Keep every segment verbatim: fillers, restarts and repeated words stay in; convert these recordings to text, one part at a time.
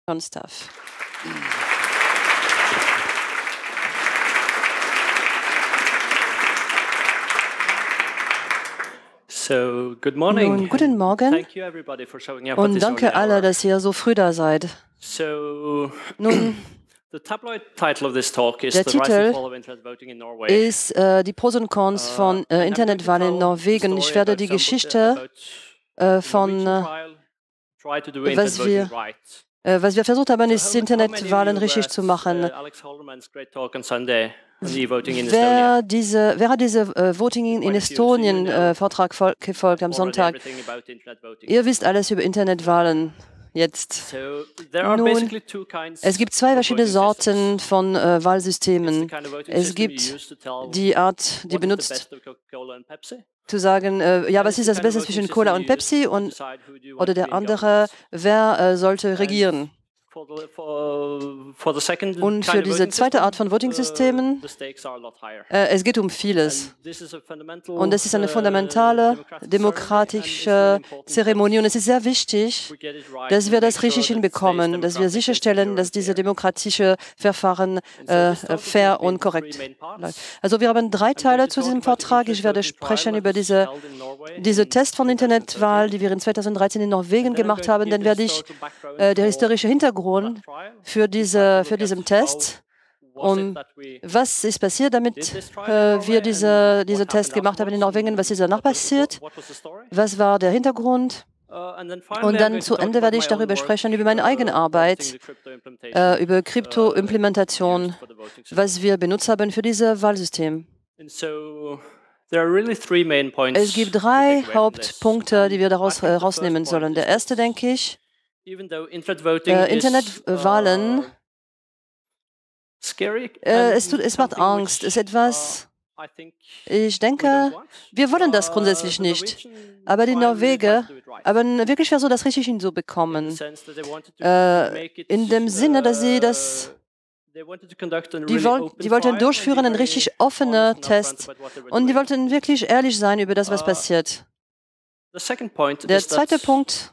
fun stuff. So, good morning. Nun, guten Morgen Thank you everybody for showing up at und this danke early alle, hour. dass ihr so früh da seid. So, Nun, the tabloid title of this talk is der The Rise Titel and Fall of Internet Voting in Norway. ist äh, die Pros und Cons von äh, Internetwahlen in Norwegen. Ich werde die Geschichte äh, von, äh, was wir, äh, was wir versucht haben, ist Internetwahlen richtig zu machen. Wer, diese, wer hat diese äh, Voting in Estonien äh, Vortrag gefolgt am Sonntag? Ihr wisst alles über Internetwahlen jetzt. Nun, es gibt zwei verschiedene Sorten von äh, Wahlsystemen. Es gibt die Art, die benutzt, zu sagen, äh, ja, was ist das Beste zwischen Cola und Pepsi? Und, oder der andere, wer äh, sollte regieren? Und für diese zweite Art von Voting-Systemen, äh, es geht um vieles. Und es ist eine fundamentale demokratische Zeremonie. Und es ist sehr wichtig, dass wir das richtig hinbekommen, dass wir sicherstellen, dass diese demokratische Verfahren äh, fair und korrekt bleiben. Also wir haben drei Teile zu diesem Vortrag. Ich werde sprechen über diese, diese Test von Internetwahl, die wir in zweitausenddreizehn in Norwegen gemacht haben. Dann werde ich äh, der historische Hintergrund für, diese, für diesen Test und was ist passiert, damit äh, wir diese, diese Test gemacht haben in Norwegen, was ist danach passiert, was war der Hintergrund und dann zu Ende werde ich darüber sprechen, über meine eigene Arbeit, äh, über Krypto-Implementation, was wir benutzt haben für dieses Wahlsystem. Es gibt drei Hauptpunkte, die wir daraus äh, rausnehmen sollen. Der erste, denke ich, Äh, Internetwahlen, äh, es, tut, es macht Angst, es ist etwas, ich denke, wir wollen das grundsätzlich nicht, aber die Norweger haben wirklich versucht, das richtig hinzubekommen, äh, in dem Sinne, dass sie das, die, woll, die wollten durchführen, einen richtig offenen Test und die wollten wirklich ehrlich sein über das, was passiert. Der zweite Punkt,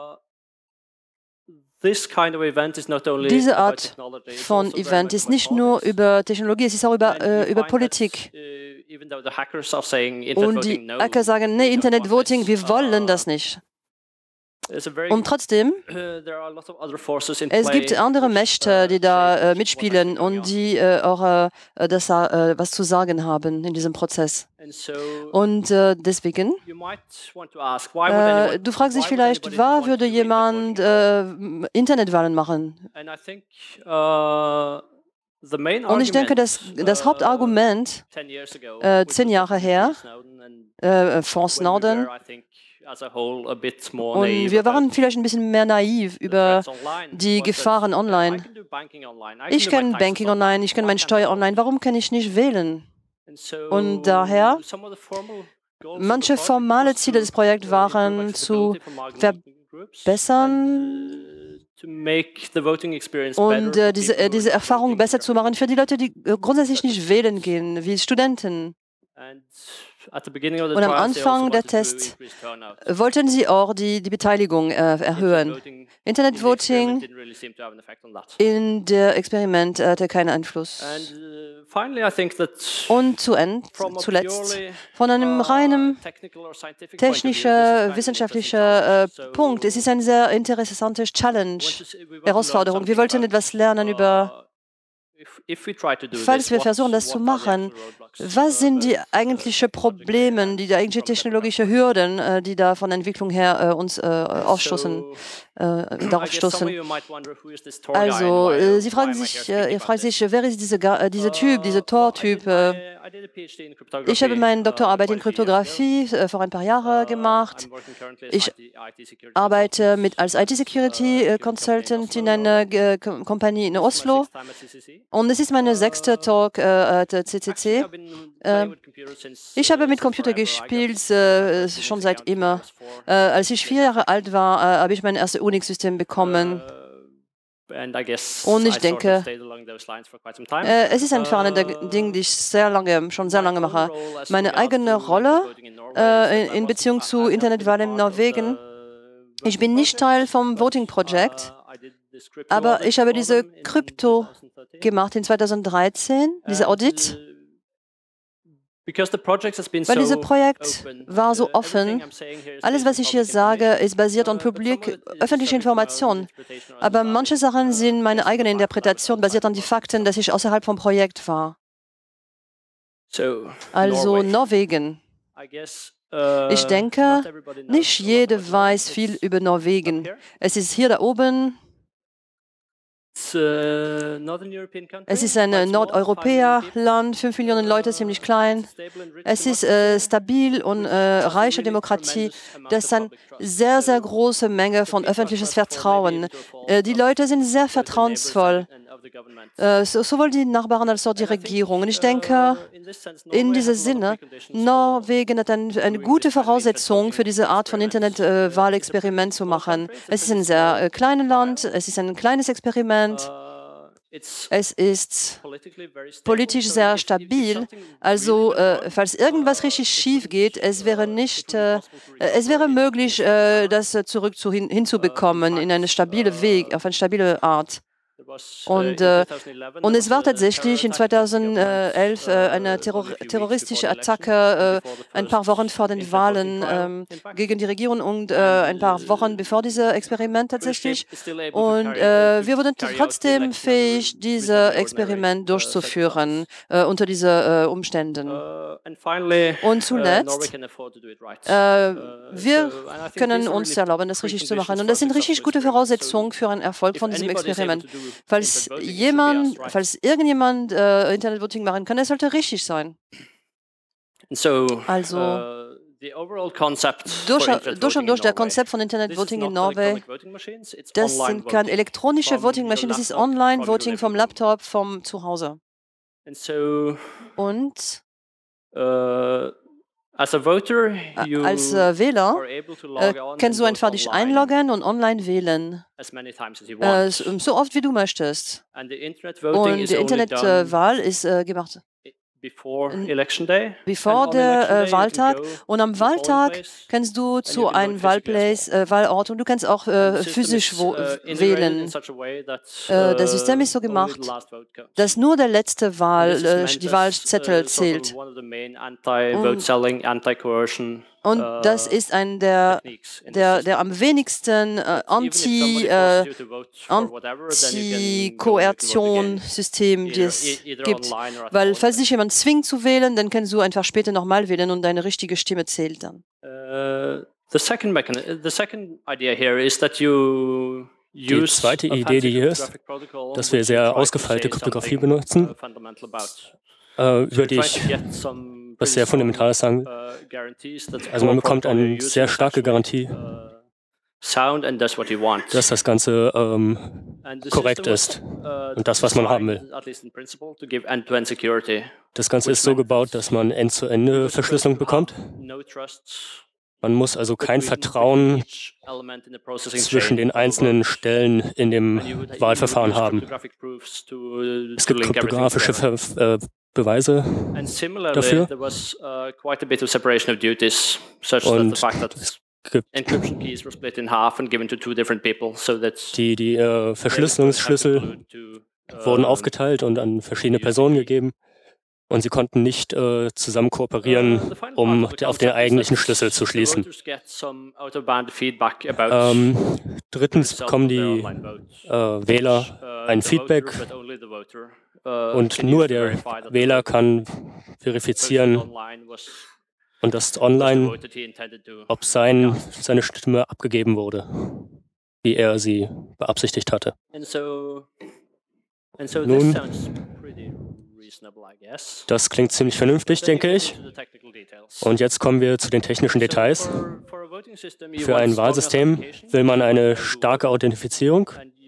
diese Art von Event ist nicht nur über Technologie, es ist auch über, äh, über Politik. Und die Hacker sagen, nee, Internet-Voting, wir wollen das nicht. Und trotzdem, es gibt andere Mächte, die da äh, mitspielen und die äh, auch äh, das, äh, was zu sagen haben in diesem Prozess. Und äh, deswegen, äh, du fragst dich vielleicht, warum würde jemand äh, Internetwahlen machen? Und ich denke, dass das Hauptargument äh, zehn Jahre her, äh, von Snowden, und wir waren vielleicht ein bisschen mehr naiv über die Gefahren online. Ich kann Banking online, ich kann meine Steuer online, warum kann ich nicht wählen? Und daher, manche formale Ziele des Projekts waren zu verbessern und äh, diese, äh, diese Erfahrung besser zu machen für die Leute, die äh, grundsätzlich nicht wählen gehen, wie Studenten. Und am Anfang der Tests wollten sie auch die, die Beteiligung äh, erhöhen. Internetvoting in der Experiment hatte keinen Einfluss. Und zu end, zuletzt, von einem reinen technischen, wissenschaftlichen äh, Punkt, es ist eine sehr interessante Challenge, Herausforderung. Wir wollten etwas lernen über, falls wir versuchen, das zu machen, was sind die eigentlichen Probleme, die eigentlichen technologischen Hürden, äh, die da von der Entwicklung her äh, uns äh, aufstoßen, äh, darauf stoßen? Also, äh, Sie fragen sich, äh, ihr fragt sich, wer ist diese, äh, dieser Typ, dieser Tor-Typ? Äh, ich habe meine Doktorarbeit in Kryptographie äh, vor ein paar Jahren gemacht. Ich arbeite mit als I T-Security-Consultant in einer äh, Company in Oslo. Und es ist meine sechste Talk äh, at C C C. Äh, ich habe mit Computer gespielt, äh, schon seit immer. Äh, als ich vier Jahre alt war, äh, habe ich mein erstes Unix-System bekommen. Und ich denke, äh, es ist ein Ding, die ich sehr lange, schon sehr lange mache. Meine eigene Rolle äh, in, in Beziehung zu Internetwahlen in Norwegen. Ich bin nicht Teil vom Voting Project. Aber ich habe diese Krypto gemacht in zweitausenddreizehn, diese Audit. Weil dieses Projekt war so offen. Alles, was ich hier sage, ist basiert auf publik, öffentliche Informationen. Aber manche Sachen sind meine eigene Interpretation, basiert an die Fakten, dass ich außerhalb vom Projekt war. Also Norwegen. Ich denke, nicht jeder weiß viel über Norwegen. Es ist hier da oben. Es ist ein Nordeuropäer-Land, fünf Millionen Leute, ziemlich klein. Es ist äh, stabil und äh, reiche Demokratie. Das ist eine sehr, sehr große Menge von öffentliches Vertrauen. Äh, die Leute sind sehr vertrauensvoll, äh, so, sowohl die Nachbarn als auch die Regierung. Und ich denke, in diesem Sinne, Norwegen hat ein, eine gute Voraussetzung für diese Art von Internetwahlexperiment äh, zu machen. Es ist ein sehr äh, kleines Land, es ist ein kleines Experiment. Es ist politisch sehr stabil. Also, äh, falls irgendwas richtig schief geht, es wäre nicht, äh, es wäre möglich, äh, das zurück zu hin, hinzubekommen in eine stabile Weg, auf eine stabile Art. Und, äh, und es war tatsächlich in zweitausendelf äh, eine Terror terroristische Attacke, äh, ein paar Wochen vor den Wahlen äh, gegen die Regierung und äh, ein paar Wochen bevor dieses Experiment tatsächlich. Und äh, wir wurden trotzdem fähig, dieses Experiment durchzuführen äh, unter diesen äh, Umständen. Und zuletzt, äh, wir können uns erlauben, das richtig zu machen. Und das sind richtig gute Voraussetzungen für einen Erfolg von diesem Experiment. Falls jemand, falls irgendjemand äh, Internetvoting machen kann, es sollte richtig sein. Also durch, durch und durch der Konzept von Internetvoting in Norwegen, das sind keine elektronische Voting-Maschinen, das ist Online-Voting vom Laptop, vom Zuhause. Und Als äh, Wähler äh, kannst du einfach dich einloggen und online wählen, äh, so oft wie du möchtest. Und die Internetwahl äh, ist äh, gemacht bevor der äh, Wahltag. Und am Wahltag kannst du zu einem Wahlplace, äh, Wahlort und du kannst auch äh, physisch wählen. Äh, das System ist so gemacht, dass nur der letzte Wahl, äh, die Wahlzettel zählt. Und, und das ist ein der, der, der am wenigsten äh, anti, äh, Anti-Koertion-System, die es gibt. Weil falls dich jemand zwingt zu wählen, dann kannst du einfach später nochmal wählen und deine richtige Stimme zählt dann. Die zweite Idee, die hier ist, dass wir sehr ausgefeilte Kryptographie benutzen, äh, über die ich was sehr Fundamentales sagen will. Also man bekommt eine sehr starke Garantie, dass das Ganze ähm, korrekt ist und das, was man haben will. Das Ganze ist so gebaut, dass man End-zu-Ende-Verschlüsselung bekommt. Man muss also kein Vertrauen zwischen den einzelnen Stellen in dem Wahlverfahren haben. Es gibt kryptografische Ver äh, Beweise dafür. Und die, die äh, Verschlüsselungsschlüssel wurden aufgeteilt und an verschiedene Personen gegeben. Und sie konnten nicht äh, zusammen kooperieren, um auf den eigentlichen Schlüssel zu schließen. Ähm, drittens bekommen die äh, Wähler ein Feedback und nur der Wähler kann verifizieren und das online, ob sein, seine Stimme abgegeben wurde, wie er sie beabsichtigt hatte. Nun, das klingt ziemlich vernünftig, denke ich. Und jetzt kommen wir zu den technischen Details. Für ein Wahlsystem will man eine starke Authentifizierung.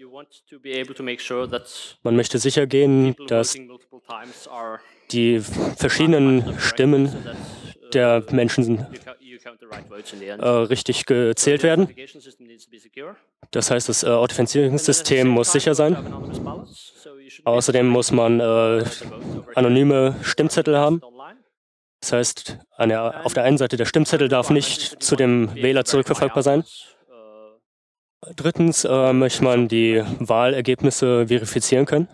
Man möchte sicher gehen, dass die verschiedenen Stimmen der Menschen äh, richtig gezählt werden. Das heißt, das äh, Authentifizierungssystem muss sicher sein. Außerdem muss man äh, anonyme Stimmzettel haben. Das heißt, an der, auf der einen Seite der Stimmzettel darf nicht zu dem Wähler zurückverfolgbar sein. Drittens äh, möchte man die Wahlergebnisse verifizieren können.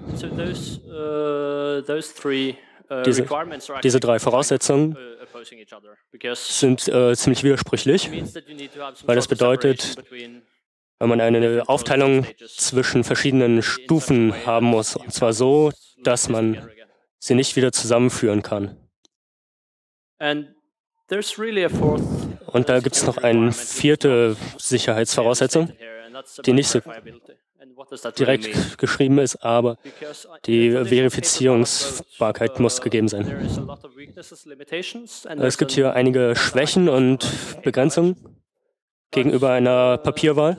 Diese, diese drei Voraussetzungen sind äh, ziemlich widersprüchlich, weil das bedeutet, wenn man eine Aufteilung zwischen verschiedenen Stufen haben muss, und zwar so, dass man sie nicht wieder zusammenführen kann. Und da gibt es noch eine vierte Sicherheitsvoraussetzung, die nicht so direkt geschrieben ist, aber die Verifizierungsbarkeit muss gegeben sein. Es gibt hier einige Schwächen und Begrenzungen gegenüber einer Papierwahl,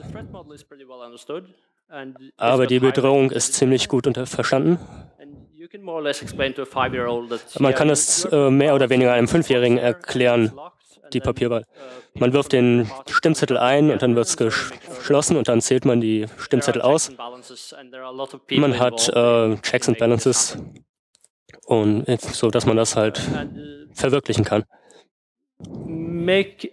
aber die Bedrohung ist ziemlich gut verstanden. Man kann es äh, mehr oder weniger einem Fünfjährigen erklären, die Papierwahl. Man wirft den Stimmzettel ein und dann wird es geschlossen und dann zählt man die Stimmzettel aus. Man hat äh, Checks and Balances, und, so dass man das halt verwirklichen kann. Und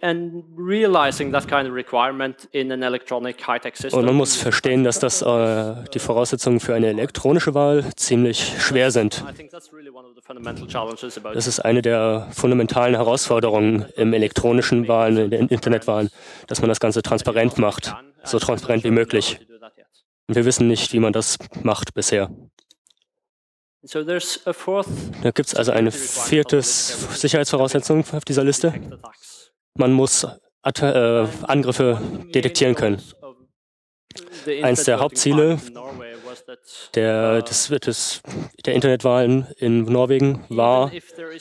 man muss verstehen, dass das äh, die Voraussetzungen für eine elektronische Wahl ziemlich schwer sind. Das ist eine der fundamentalen Herausforderungen im elektronischen Wahlen, in den Internetwahlen, dass man das Ganze transparent macht, so transparent wie möglich. Und wir wissen nicht, wie man das macht bisher. Da gibt es also eine vierte Sicherheitsvoraussetzung auf dieser Liste. Man muss At äh, Angriffe detektieren können. Eines der Hauptziele der, des, des, der Internetwahlen in Norwegen war,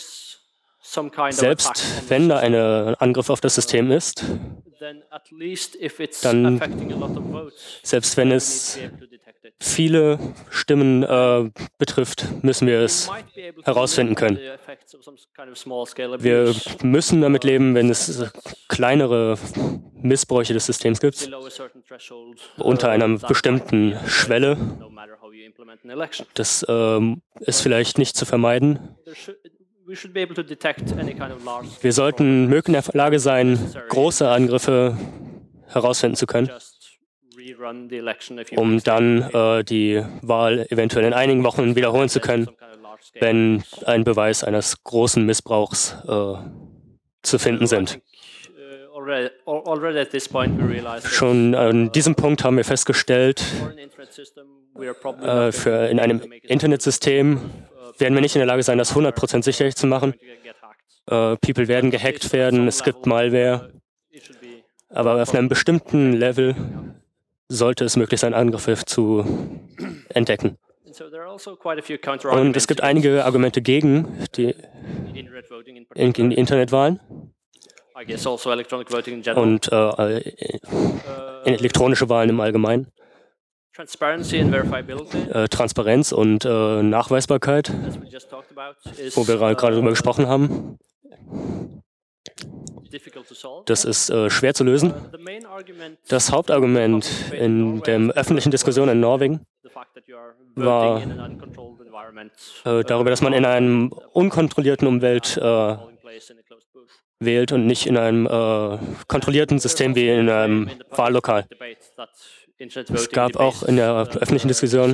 selbst wenn da ein Angriff auf das System ist, dann, selbst wenn es viele Stimmen äh, betrifft, müssen wir es herausfinden können. Wir müssen damit leben, wenn es kleinere Missbräuche des Systems gibt, unter einer bestimmten Schwelle. Das äh, ist vielleicht nicht zu vermeiden. Wir sollten in der Lage sein, große Angriffe herausfinden zu können, um dann äh, die Wahl eventuell in einigen Wochen wiederholen zu können, wenn ein Beweis eines großen Missbrauchs äh, zu finden sind. Schon an diesem Punkt haben wir festgestellt, äh, für in einem Internetsystem werden wir nicht in der Lage sein, das hundert Prozent sicher zu machen. Äh, People werden gehackt werden, es gibt Malware, aber auf einem bestimmten Level sollte es möglich sein, Angriffe zu entdecken. Und es gibt einige Argumente gegen die, gegen die Internetwahlen und äh, elektronische Wahlen im Allgemeinen. Äh, Transparenz und äh, Nachweisbarkeit, wo wir gerade darüber gesprochen haben. Das ist äh, schwer zu lösen. Das Hauptargument in der öffentlichen Diskussion in Norwegen war äh, darüber, dass man in einem unkontrollierten Umwelt äh, wählt und nicht in einem äh, kontrollierten System wie in einem Wahllokal. Es gab auch in der öffentlichen Diskussion,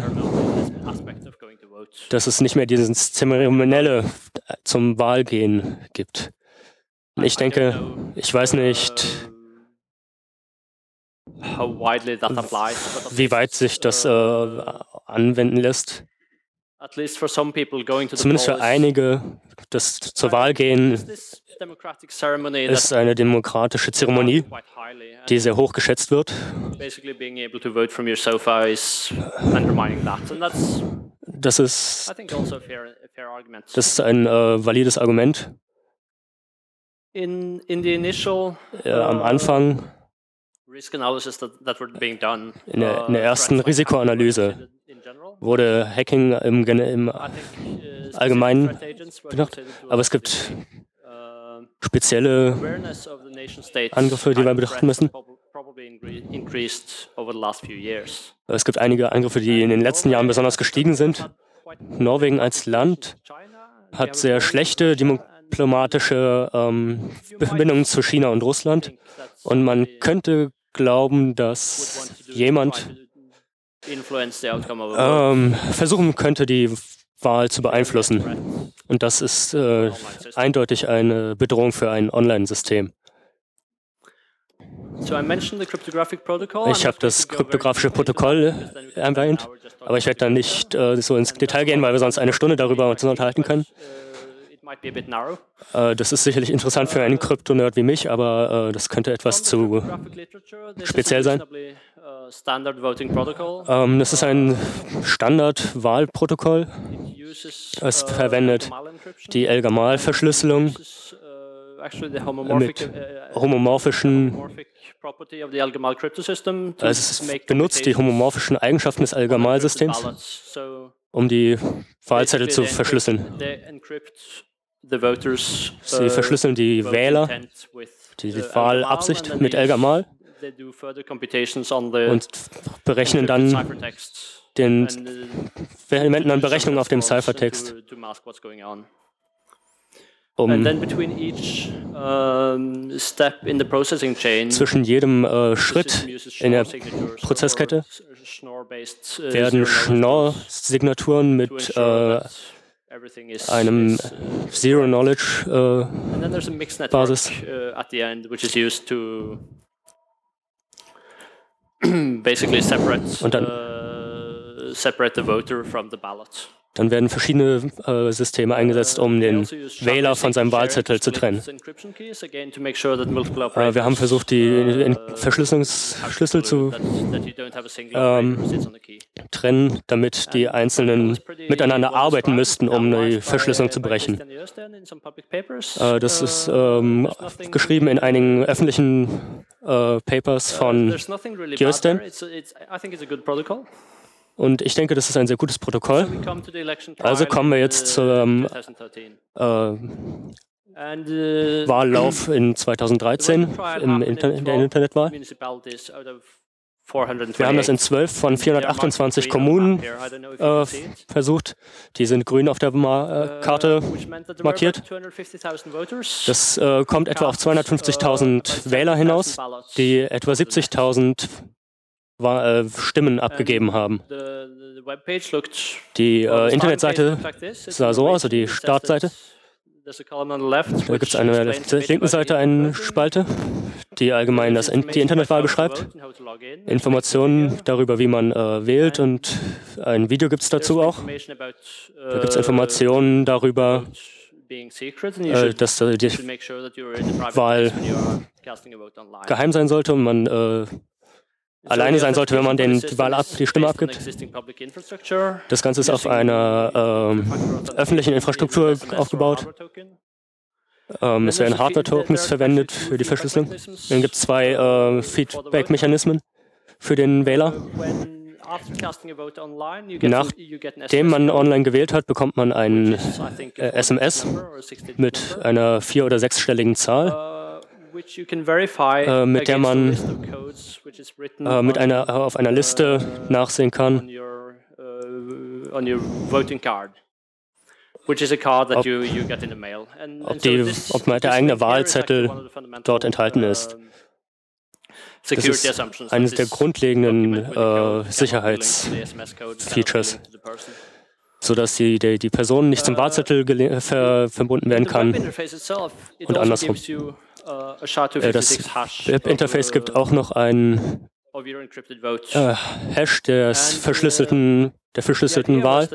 dass es nicht mehr dieses Zeremonielle zum Wahlgehen gibt. Ich denke, ich weiß nicht, wie weit sich das äh, anwenden lässt. Zumindest für einige, das zur Wahl gehen ist eine demokratische Zeremonie, die sehr hoch geschätzt wird. Das ist, das ist ein äh, valides Argument. In, in the initial, ja, am Anfang, risk analysis that, that were being done, in, der, in der ersten Risikoanalyse wurde Hacking im, im Allgemeinen bedacht, aber es gibt spezielle Angriffe, die wir betrachten müssen. Es gibt einige Angriffe, die in den letzten Jahren besonders gestiegen sind. Norwegen als Land hat sehr schlechte diplomatische ähm, Verbindungen zu China und Russland. Und man könnte glauben, dass jemand ähm, versuchen könnte, die Wahl zu beeinflussen. Und das ist äh, eindeutig eine Bedrohung für ein Online-System. Ich habe das kryptografische Protokoll erwähnt, aber ich werde da nicht äh, so ins Detail gehen, weil wir sonst eine Stunde darüber uns unterhalten können. Äh, das ist sicherlich interessant für einen Krypto-Nerd wie mich, aber äh, das könnte etwas zu speziell sein. Ähm, das ist ein Standard-Wahlprotokoll. Es verwendet die El-Gamal-Verschlüsselung mit homomorphischen, also es benutzt die homomorphischen Eigenschaften des El-Gamal-Systems, um die Wahlzettel zu verschlüsseln. Sie verschlüsseln die Wähler, die, die Wahlabsicht mit El-Gamal und berechnen dann den Elementen an Berechnungen auf dem Cyphertext. Um zwischen jedem äh, Schritt in der Prozesskette werden Schnorr-Signaturen mit äh, einem Zero-Knowledge-Basis und dann Dann werden verschiedene äh, Systeme eingesetzt, um den Wähler von seinem Wahlzettel zu trennen. Äh, wir haben versucht, die Verschlüsselungsschlüssel zu ähm, trennen, damit die Einzelnen miteinander arbeiten müssten, um die Verschlüsselung zu brechen. Äh, das ist ähm, geschrieben in einigen öffentlichen äh, Papers von Kirsten. Und ich denke, das ist ein sehr gutes Protokoll. Also kommen wir jetzt zum äh, Wahllauf in zweitausenddreizehn im Inter in der Internetwahl. Wir haben das in zwölf von vierhundertachtundzwanzig Kommunen äh, versucht. Die sind grün auf der Ma äh, Karte markiert. Das äh, kommt etwa auf zweihundertfünfzigtausend Wähler hinaus, die etwa siebzigtausend Stimmen abgegeben haben. Die äh, Internetseite sah so aus, also die Startseite. Da gibt es an der linken Seite eine Spalte, die allgemein das, die Internetwahl beschreibt. Informationen darüber, wie man äh, wählt, und ein Video gibt es dazu auch. Da gibt es Informationen darüber, äh, dass äh, die Wahl geheim sein sollte und man äh, alleine sein sollte, wenn man den, die, Wahl ab, die Stimme abgibt. Das Ganze ist auf einer ähm, öffentlichen Infrastruktur aufgebaut. Ähm, es werden Hardware-Tokens verwendet für die Verschlüsselung. Dann gibt es zwei äh, Feedback-Mechanismen für den Wähler. Nachdem man online gewählt hat, bekommt man ein äh, S M S mit einer vier- oder sechsstelligen Zahl, äh, mit der man äh, mit einer, auf einer Liste nachsehen kann, ob, ob, die, ob der eigene Wahlzettel dort enthalten ist. Das ist eines der grundlegenden äh, Sicherheitsfeatures, sodass die, die, die Person nicht zum Wahlzettel ver verbunden werden kann und andersrum. Äh, das Web-Interface gibt auch noch einen äh, Hash des verschlüsselten, der verschlüsselten Wahl.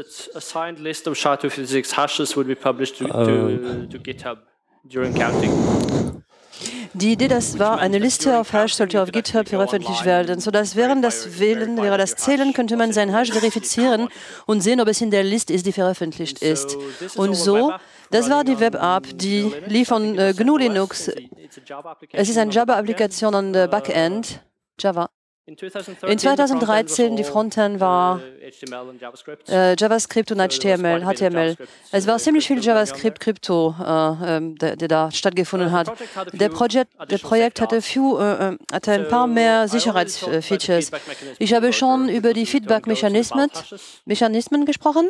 Die Idee, das war, eine Liste auf Hash sollte auf GitHub veröffentlicht werden, sodass während das Wählen, während das Zählen, könnte man seinen Hash verifizieren und sehen, ob es in der Liste ist, die veröffentlicht ist. Und so, das war die Web-App, die lief von äh, G N U Linux. Es ist eine Java-Applikation an der Backend, Java. In zweitausenddreizehn, die Frontend war äh, JavaScript und H T M L, H T M L. Es war ziemlich viel JavaScript-Krypto, äh, der, der da stattgefunden hat. Der Projekt, der Projekt hatte, few, äh, hatte ein paar mehr Sicherheitsfeatures. Ich habe schon über die Feedback-Mechanismen Mechanismen gesprochen.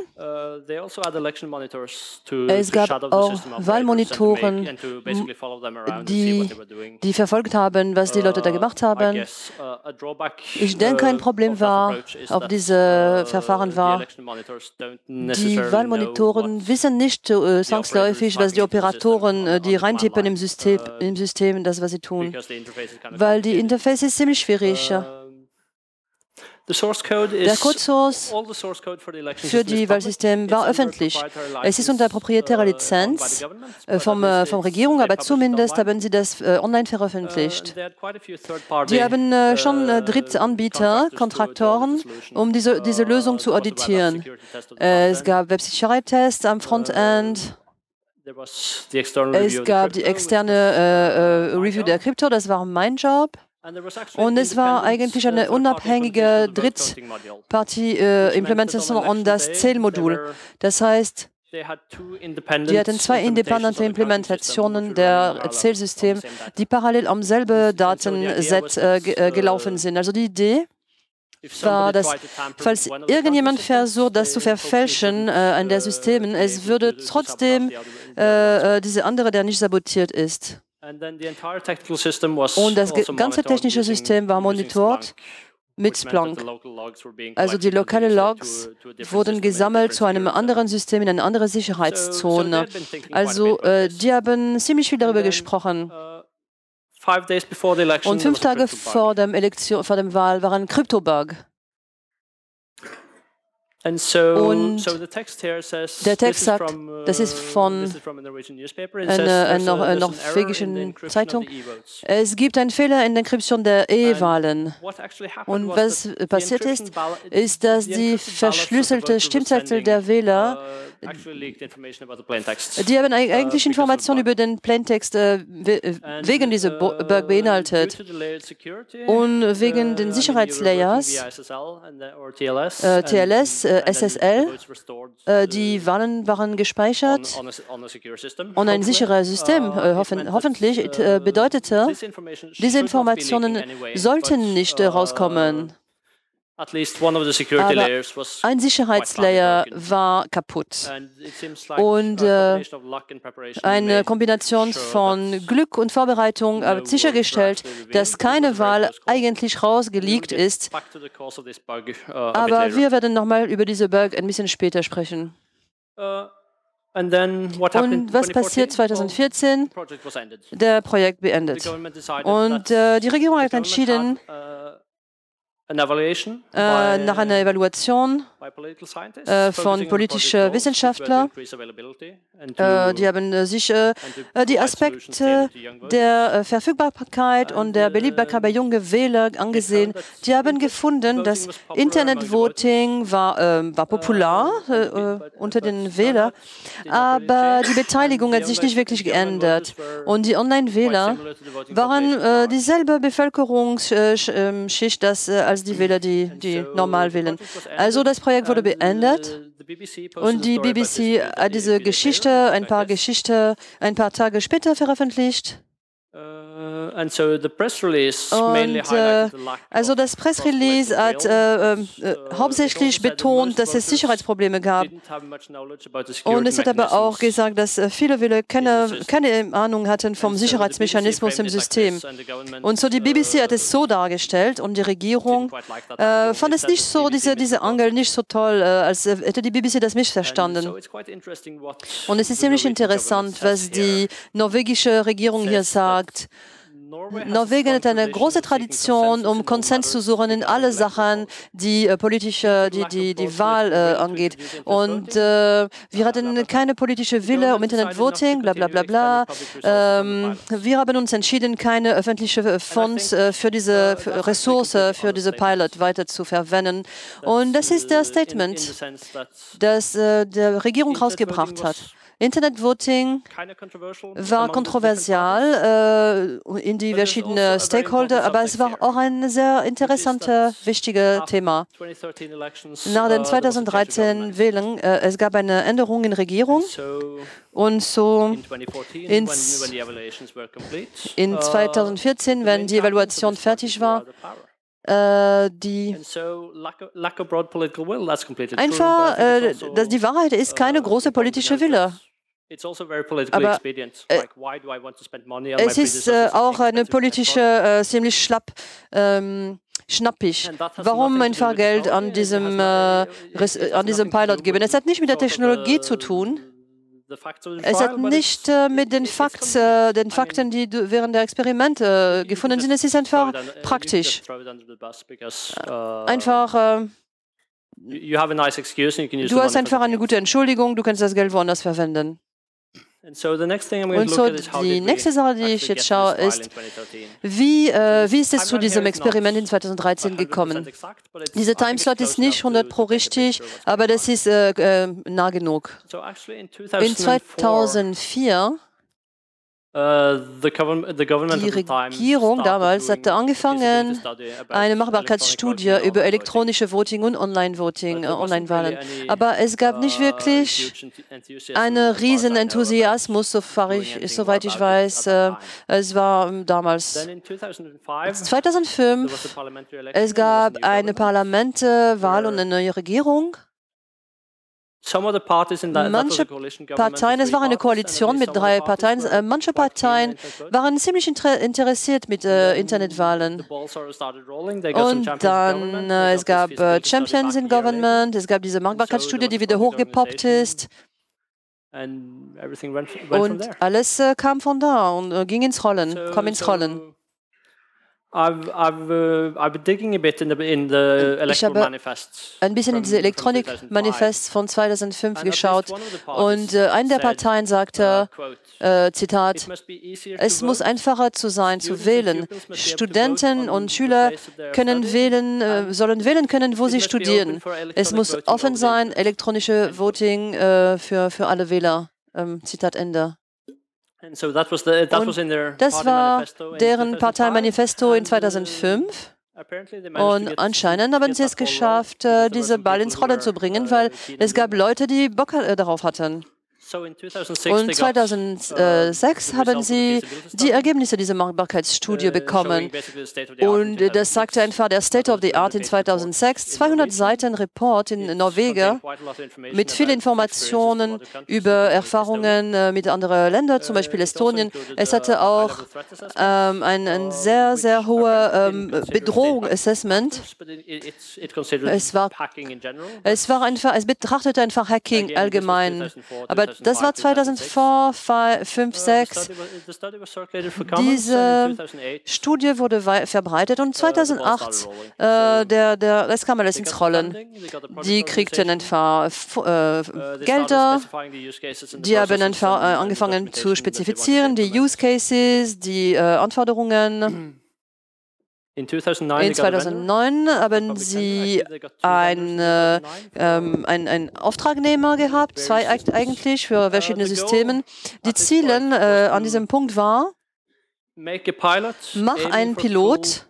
Es gab auch Wahlmonitoren, die, die verfolgt haben, was die Leute da gemacht haben. Ich denke, ein Problem war, ob diese Verfahren war, die Wahlmonitoren wissen nicht äh, zwangsläufig, was die Operatoren, äh, die reintippen im System, im System, das, was sie tun, weil die Interface ist ziemlich schwierig. Der Code-Source für die Wahlsysteme war öffentlich. Es ist unter proprietärer Lizenz äh, vom, äh, vom Regierung, aber zumindest haben sie das äh, online veröffentlicht. Die haben äh, schon äh, Drittanbieter, Kontraktoren, um diese, diese Lösung zu auditieren. Äh, es gab Websicherheitstests am Frontend. Es gab die externe äh, äh, Review der Krypto, das war mein Job. Und es war eigentlich eine unabhängige Drittparty-Implementation und das Zählmodul. Das heißt, die hatten zwei independente Implementationen der Zählsystem, die parallel am selben Datenset äh, ge gelaufen sind. Also die Idee war, dass falls irgendjemand versucht, das zu verfälschen äh, an der Systemen, es würde trotzdem äh, diese andere, der nicht sabotiert ist. Und das ganze technische System war monitort mit Splunk. Also die lokalen Logs wurden gesammelt zu einem anderen System in eine andere Sicherheitszone. Also äh, die haben ziemlich viel darüber gesprochen. Und fünf Tage vor dem Elektio- vor dem Wahl war ein Kryptobug. Und der Text sagt, das ist von einer, einer norwegischen Zeitung, es gibt einen Fehler in der Enkription der E-Wahlen. Und was passiert ist, ist, dass die verschlüsselte Stimmzettel der Wähler, die haben eigentlich Informationen über den Plaintext äh, wegen dieser Bug beinhaltet. Und wegen den Sicherheitslayers, äh, T L S, äh, S S L, äh, die Wahlen waren gespeichert und ein sicheres System, äh, hoffen, hoffentlich, äh, bedeutete, diese Informationen sollten nicht äh, rauskommen. Aber ein Sicherheitslayer war kaputt. Und äh, eine Kombination von Glück und Vorbereitung hat sichergestellt, dass keine Wahl eigentlich rausgeleakt ist. Aber wir werden nochmal über diese Bug ein bisschen später sprechen. Und was passiert zweitausendvierzehn? Der Projekt beendet. Und äh, die Regierung hat entschieden, Äh, nach einer Evaluation äh, von politischen Wissenschaftlern, äh, die haben sich äh, die Aspekte der äh, Verfügbarkeit und der Beliebbarkeit bei jungen Wählern angesehen. Die haben gefunden, dass Internet-Voting war, äh, war popular äh, unter den Wählern, aber die Beteiligung hat sich nicht wirklich geändert. Und die Online-Wähler waren äh, dieselbe Bevölkerungsschicht das, äh, als die Wähler, die, die normal wählen. Also das Projekt wurde beendet und die B B C hat diese Geschichte, ein paar Geschichte, ein paar Tage später veröffentlicht. Und äh, also das Pressrelease hat äh, äh, hauptsächlich betont, dass es Sicherheitsprobleme gab. Und es hat aber auch gesagt, dass äh, viele Wähler keine, keine Ahnung hatten vom Sicherheitsmechanismus im System. Und so die B B C hat es so dargestellt und die Regierung äh, fand es nicht so, diese, diese Angel nicht so toll, äh, als hätte die B B C das missverstanden. Und es ist ziemlich interessant, was die norwegische Regierung hier sagt. Norwegen hat eine große Tradition, um Konsens zu suchen in alle Sachen, die äh, politische, die, die, die Wahl äh, angeht. Und äh, wir hatten keine politische Wille um Internet-Voting, bla bla bla bla. Ähm, wir haben uns entschieden, keine öffentlichen Fonds äh, für diese für Ressource, für diese Pilot weiter zu verwenden. Und das ist das Statement, das äh, die Regierung rausgebracht hat. Internet-Voting war kontroversial äh, in die verschiedenen Stakeholder, aber es war auch ein sehr interessantes, wichtiges Thema. Nach den zweitausenddreizehn Wahlen, äh, es gab eine Änderung in Regierung und so in, in zweitausendvierzehn, wenn die Evaluation fertig war, Äh, die einfach, äh, dass die Wahrheit ist keine große politische Wille. Aber äh, es ist äh, auch eine politische, äh, ziemlich schlapp, ähm, schnappig. Warum einfach Geld an diesem, äh, an diesem Pilot geben? Es hat nicht mit der Technologie zu tun. Es hat nicht äh, mit den, Fakt, äh, den Fakten, die während der Experimente äh, gefunden sind. Es ist einfach praktisch. Einfach, äh, du hast einfach eine gute Entschuldigung, du kannst das Geld woanders verwenden. Und so die nächste Sache, die ich jetzt schaue, ist, wie, äh, wie ist es zu diesem Experiment in zweitausenddreizehn gekommen? Dieser Timeslot ist nicht hundert Pro richtig, aber das ist äh, äh, nah genug. In zweitausendvier die Regierung damals hatte angefangen, eine Machbarkeitsstudie über elektronische Voting und Online-Voting, äh, Online-Wahlen. Aber es gab nicht wirklich einen riesen Enthusiasmus, soweit ich weiß. Äh, es war ähm, damals zweitausendfünf, es gab eine Parlamentswahl und eine neue Regierung. Manche Parteien, es war eine Koalition mit drei Parteien, äh, manche Parteien waren ziemlich inter interessiert mit äh, Internetwahlen. Und dann, äh, es gab äh, Champions in Government, es gab diese Machbarkeitsstudie, die wieder hochgepoppt ist. Und alles äh, kam von da und äh, ging ins Rollen, kam ins Rollen. I've, I've, uh, I've been digging a bit in the, in the electoral manifests. Ein bisschen in diese Elektronik-Manifest von zweitausendfünf geschaut und äh, eine der Parteien sagte, äh, Zitat, es muss einfacher zu sein, zu wählen. Studenten und Schüler können wählen, äh, sollen wählen können, wo sie studieren. Es muss offen sein, elektronische Voting äh, für, für alle Wähler. Ähm, Zitat Ende. Und das war deren Parteimanifesto in zweitausendfünf. Und anscheinend haben sie es geschafft, diese Ball ins Rollen zu bringen, weil es gab Leute, die Bock darauf hatten. Und zweitausendsechs haben sie die Ergebnisse dieser Machbarkeitsstudie bekommen. Und das sagte einfach der State of the Art in zweitausendsechs, zweihundert Seiten Report in Norwegen mit vielen Informationen über Erfahrungen mit anderen Ländern, zum Beispiel Estonien. Es hatte auch ähm, ein, ein sehr, sehr hohes ähm, Bedrohung-Assessment. Es war, es war einfach, es betrachtete einfach Hacking allgemein. Aber das war zweitausendfünf, sechs. Diese Studie wurde verbreitet und zweitausendacht, äh, der, der, das kam alles ins Rollen. Die kriegten einfach äh, Gelder, die haben einfach äh, angefangen zu spezifizieren, die Use Cases, die äh, Anforderungen. In zweitausendneun haben sie einen ähm, ein, ein Auftragnehmer gehabt, zwei eigentlich für verschiedene Systeme. Die Ziele äh, an diesem Punkt war, mach einen Pilot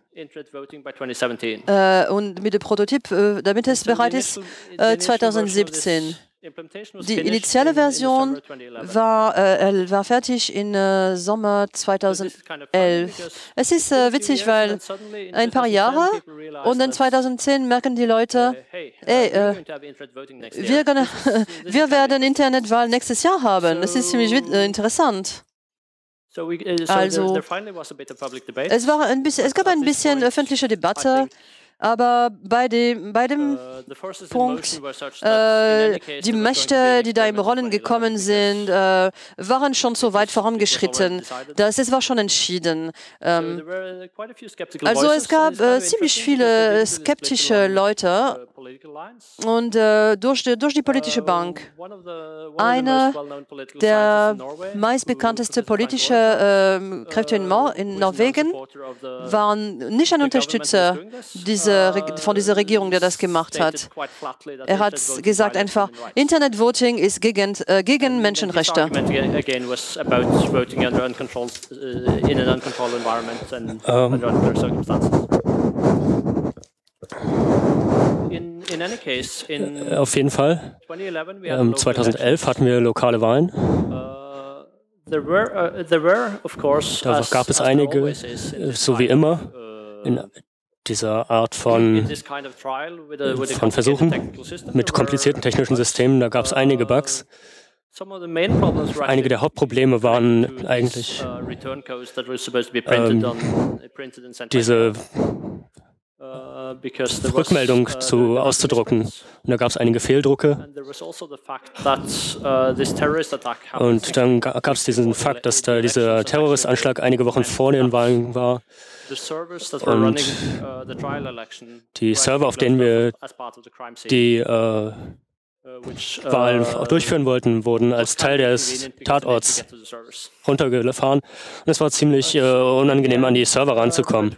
äh, und mit dem Prototyp, äh, damit es bereit ist, äh, zweitausendsiebzehn. Die initiale Version war, äh, war fertig im äh, Sommer zweitausendelf. Es ist äh, witzig, weil ein paar Jahre und dann zweitausendzehn merken die Leute, ey, äh, wir, gonna, wir werden Internetwahl nächstes Jahr haben. Das ist ziemlich äh, interessant. Also, es, war ein bisschen, es gab ein bisschen öffentliche Debatte. Aber bei dem, bei dem Punkt, äh, die Mächte, die da im Rollen gekommen sind, äh, waren schon so weit vorangeschritten. Das, es war schon entschieden. Ähm, also es gab äh, ziemlich viele skeptische Leute und äh, durch, die, durch die politische Bank. Einer der meistbekanntesten politischen äh, Kräfte in, Nor in Norwegen waren nicht ein Unterstützer dieser, von dieser Regierung, der das gemacht hat. Er hat gesagt einfach, Internet-Voting ist gegen, äh, gegen Menschenrechte. Ähm, Auf jeden Fall. Ähm, zweitausendelf hatten wir lokale Wahlen. Da gab es einige, so wie immer, in dieser Art von, von Versuchen mit komplizierten technischen Systemen. Da gab es einige Bugs. Einige der Hauptprobleme waren eigentlich ähm, diese Rückmeldung zu, auszudrucken. Und da gab es einige Fehldrucke. Und dann gab es diesen Fakt, dass da dieser Terroristanschlag einige Wochen vor den Wahlen war. Und die Server, auf denen wir die äh, Wahlen auch durchführen wollten, wurden als Teil des Tatorts runtergefahren. Und es war ziemlich äh, unangenehm, an die Server ranzukommen.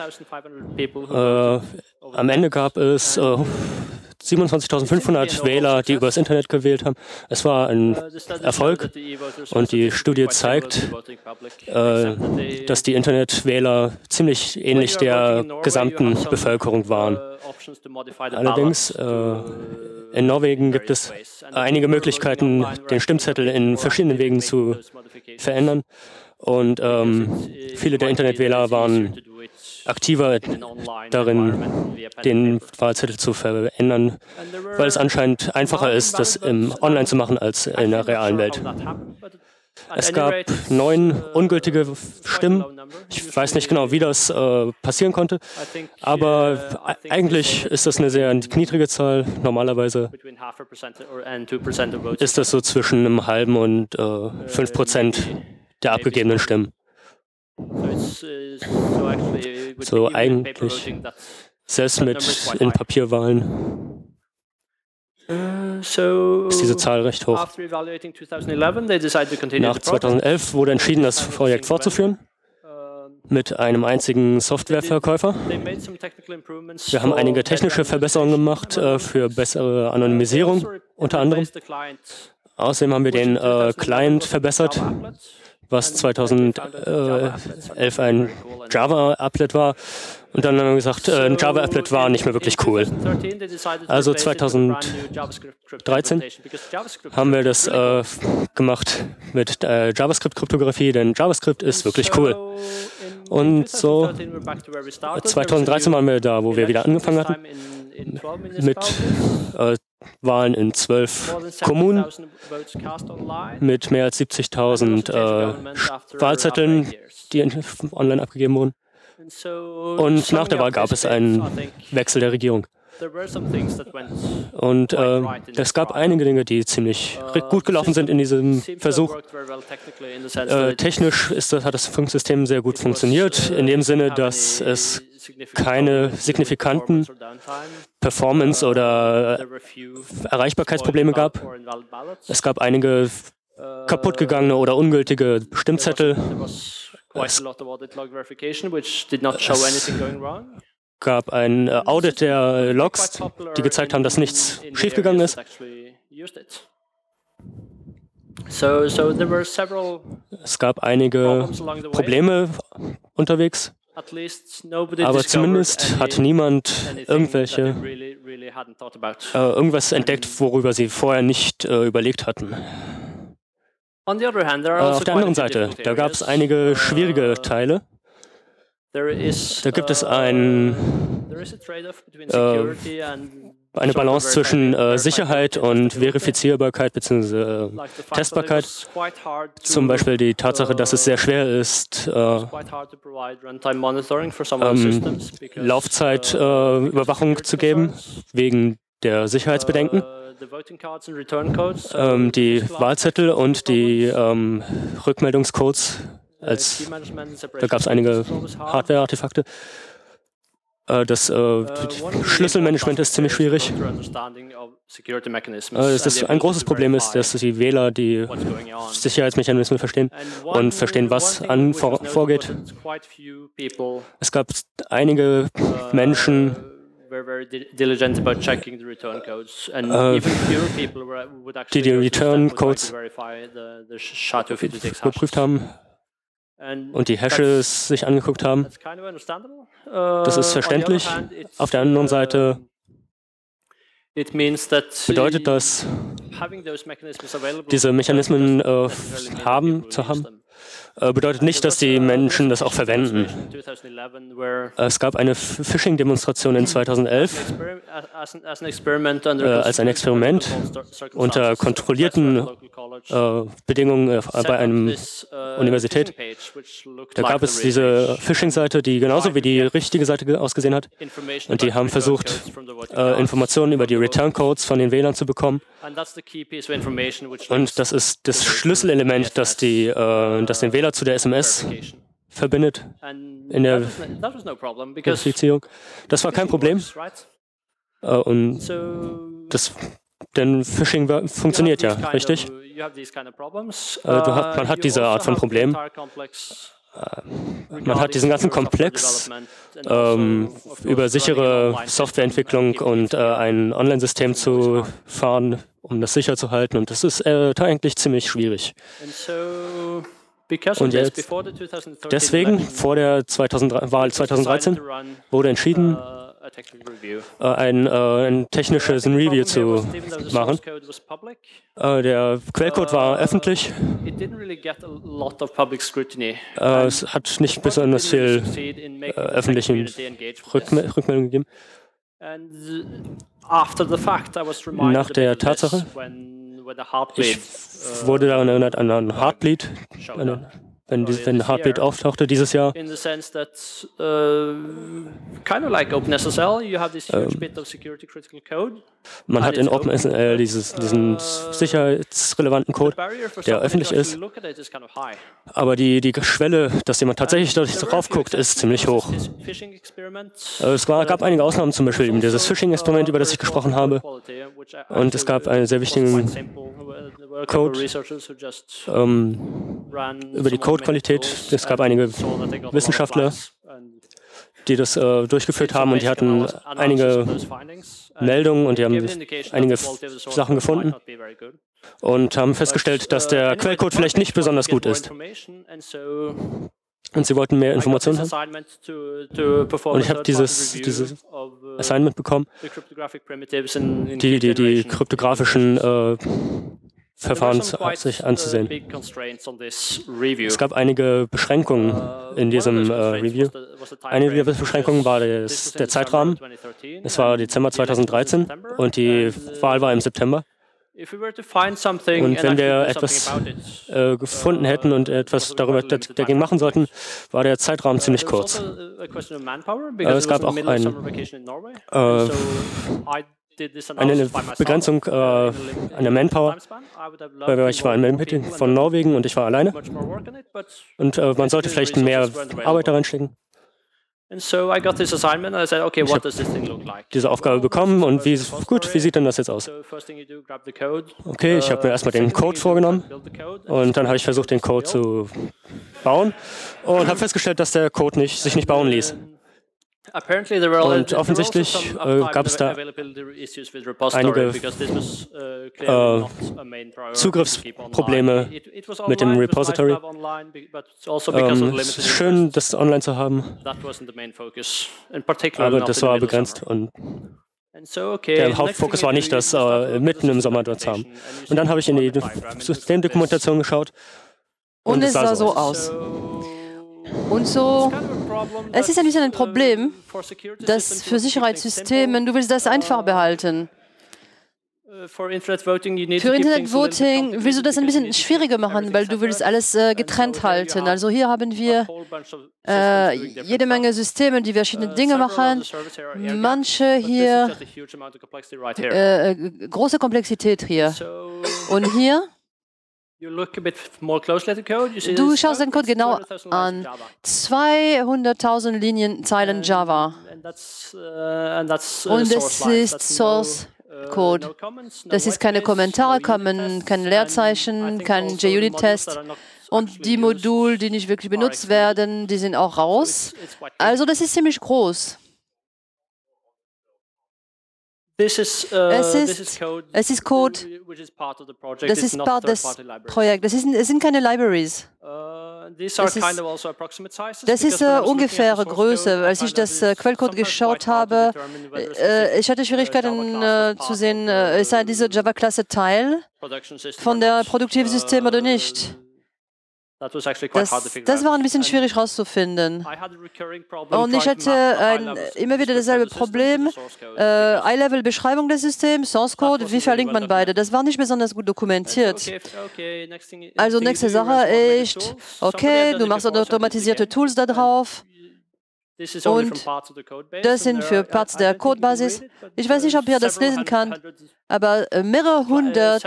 Äh, am Ende gab es äh, siebenundzwanzigtausendfünfhundert Wähler, die über das Internet gewählt haben. Es war ein Erfolg und die Studie zeigt, äh, dass die Internetwähler ziemlich ähnlich der gesamten Bevölkerung waren. Allerdings, äh, in Norwegen gibt es einige Möglichkeiten, den Stimmzettel in verschiedenen Wegen zu verändern. Und ähm, viele der Internetwähler waren aktiver darin, den Wahlzettel zu verändern, weil es anscheinend einfacher ist, das im Online zu machen als in der realen Welt. Es gab neun ungültige Stimmen. Ich weiß nicht genau, wie das äh, passieren konnte, aber eigentlich ist das eine sehr niedrige Zahl. Normalerweise ist das so zwischen einem halben und äh, fünf Prozent der abgegebenen Stimmen. So eigentlich, selbst mit in Papierwahlen, ist diese Zahl recht hoch. Nach zweitausendelf wurde entschieden, das Projekt fortzuführen mit einem einzigen Softwareverkäufer. Wir haben einige technische Verbesserungen gemacht äh, für bessere Anonymisierung unter anderem. Außerdem haben wir den äh, Client verbessert, was zweitausendelf ein Java-Applet war. Und dann haben wir gesagt, äh, ein Java-Applet war nicht mehr wirklich cool. Also zweitausenddreizehn haben wir das äh, gemacht mit äh, JavaScript-Kryptographie, denn JavaScript ist wirklich cool. Und so zweitausenddreizehn waren wir da, wo wir wieder angefangen hatten, mit äh, Wahlen in zwölf Kommunen, mit mehr als siebzigtausend äh, Wahlzetteln, die online abgegeben wurden. Und nach der Wahl gab es einen Wechsel der Regierung. Und äh, es gab einige Dinge, die ziemlich gut gelaufen sind in diesem Versuch. Äh, technisch ist das, hat das Funksystem sehr gut funktioniert, in dem Sinne, dass es keine signifikanten Performance- oder Erreichbarkeitsprobleme gab. Es gab einige kaputtgegangene oder ungültige Stimmzettel. Es gab ein äh, Audit der Logs, die gezeigt haben, dass nichts schiefgegangen ist. Es gab einige Probleme unterwegs, aber zumindest hat niemand irgendwelche, äh, irgendwas entdeckt, worüber sie vorher nicht äh, überlegt hatten. Äh, auf der anderen Seite, da gab es einige schwierige Teile. Da gibt es ein, äh, eine Balance zwischen äh, Sicherheit und Verifizierbarkeit bzw. Äh, Testbarkeit. Zum Beispiel die Tatsache, dass es sehr schwer ist, äh, ähm, Laufzeitüberwachung äh, zu geben, wegen der Sicherheitsbedenken. Ähm, die Wahlzettel und die ähm, Rückmeldungscodes, als, da gab es einige Hardware-Artefakte. Das äh, Schlüsselmanagement ist ziemlich schwierig. Äh, das ein großes Problem ist, dass die Wähler die Sicherheitsmechanismen verstehen und verstehen, was an vor, vorgeht. Es gab einige Menschen, die die Return-Codes geprüft haben und die Hashes sich angeguckt haben. Das ist verständlich. Auf der anderen Seite bedeutet das, diese Mechanismen äh, haben, zu haben, äh, bedeutet nicht, dass die Menschen das auch verwenden. Es gab eine Phishing-Demonstration in zweitausendelf äh, als ein Experiment unter kontrollierten äh, Bedingungen äh, bei einer Universität. Da gab es diese Phishing-Seite, die genauso wie die richtige Seite ausgesehen hat. Und die haben versucht, äh, Informationen über die Return-Codes von den Wählern zu bekommen. Und das ist das Schlüsselelement, das, die, äh, das den Wähler zu der S M S verbindet in der Verifizierung. Das war kein Problem. Äh, und das, denn Phishing funktioniert ja, richtig? Äh, du hat, man hat diese Art von Problem. Man hat diesen ganzen Komplex ähm, über sichere Softwareentwicklung und äh, ein Online-System zu fahren, um das sicher zu halten. Und das ist äh, eigentlich ziemlich schwierig. Und jetzt, deswegen, vor der Wahl zweitausenddreizehn, wurde entschieden, äh, ein, äh, ein technisches Review zu machen. Äh, der Quellcode war öffentlich. Äh, es hat nicht besonders viel äh, öffentliche Rückme Rückmeldung gegeben. Nach der Tatsache, ich wurde daran erinnert an einen Heartbleed, eine, wenn, die, wenn Heartbleed auftauchte dieses Jahr. Ähm, man hat in OpenSSL dieses, diesen sicherheitsrelevanten Code, der öffentlich ist, aber die, die Schwelle, dass jemand tatsächlich darauf guckt, ist ziemlich hoch. Es war, gab einige Ausnahmen, zum Beispiel eben dieses Phishing-Experiment, über das ich gesprochen habe, und es gab einen sehr wichtigen Code ähm, über die Codequalität. Es gab einige Wissenschaftler, die das äh, durchgeführt haben, und die hatten einige Meldungen und die haben einige Sachen gefunden und haben festgestellt, dass der Quellcode vielleicht nicht besonders gut ist. Und sie wollten mehr Informationen haben. Und ich habe dieses, dieses Assignment bekommen, die, die, die kryptografischen äh, Verfahren sich anzusehen. Es gab einige Beschränkungen in diesem äh, Review. Eine der Beschränkungen war des, der Zeitrahmen. Es war Dezember zweitausenddreizehn und die Wahl war im September. Und wenn wir etwas äh, gefunden hätten und etwas darüber dagegen machen sollten, war der Zeitrahmen ziemlich kurz. Äh, es gab auch ein, äh, eine Begrenzung äh, an der Manpower, weil ich war ein Meeting von Norwegen und ich war alleine. Und äh, man sollte vielleicht mehr Arbeit da reinstecken. Ich habe diese Aufgabe bekommen und wie, gut, wie sieht denn das jetzt aus? Okay, ich habe mir erstmal den Code vorgenommen und dann habe ich versucht, den Code zu bauen und habe festgestellt, dass der Code nicht, sich nicht bauen ließ. Und offensichtlich äh, gab es da einige äh, Zugriffsprobleme mit dem Repository. Ähm, es ist schön, das online zu haben, aber das war begrenzt. Und der Hauptfokus war nicht, das äh, mitten im Sommer dort zu haben. Und dann habe ich in die Systemdokumentation geschaut. Und, und es sah so aus. Und so, es ist ein bisschen ein Problem, dass für Sicherheitssysteme, du willst das einfach behalten. Für Internetvoting willst du das ein bisschen schwieriger machen, weil du willst alles äh, getrennt halten. Also hier haben wir äh, jede Menge Systeme, die verschiedene Dinge machen. Manche hier, äh, große Komplexität hier. Und hier Du schaust den Code genau an. zweihunderttausend Linien, Zeilen Java. Und es ist Source Code. Das ist keine Kommentare, kein Leerzeichen, kein J U D Test. Und die Module, die nicht wirklich benutzt werden, die sind auch raus. Also das ist ziemlich groß. Es ist, es ist Code, das ist Part des Projekts. Das, das sind keine Libraries. Das ist, das ist äh, ungefähre Größe. Als ich das äh, Quellcode geschaut habe, äh, ich hatte Schwierigkeiten äh, zu sehen, äh, ist diese Java-Klasse Teil von der produktiven System oder nicht. Das, das war ein bisschen schwierig herauszufinden. Und ich hatte ein, immer wieder dasselbe Problem. Äh, I-Level-Beschreibung des Systems, Source Code, wie verlinkt man beide? Das war nicht besonders gut dokumentiert. Also nächste Sache ist, okay, du machst automatisierte Tools da drauf. Und das sind für Parts der Codebasis. Ich weiß nicht, ob ihr das lesen kann, aber mehrere hundert,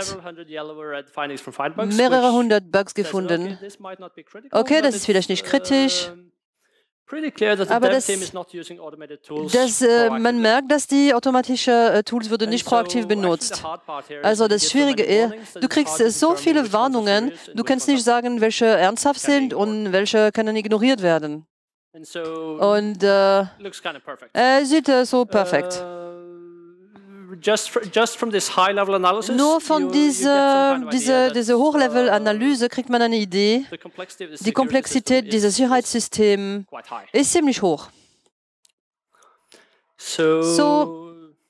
mehrere hundert Bugs gefunden. Okay, das ist vielleicht nicht kritisch, aber das, das, äh, man merkt, dass die automatischen äh, Tools würden nicht proaktiv benutzt. Also das Schwierige ist, du kriegst äh, so viele Warnungen, du kannst nicht sagen, welche ernsthaft sind und welche können ignoriert werden. Und äh, er sieht äh, so perfekt. Nur von dieser diese, diese Hochlevel-Analyse kriegt man eine Idee. Die Komplexität dieses Sicherheitssystems ist ziemlich hoch. So,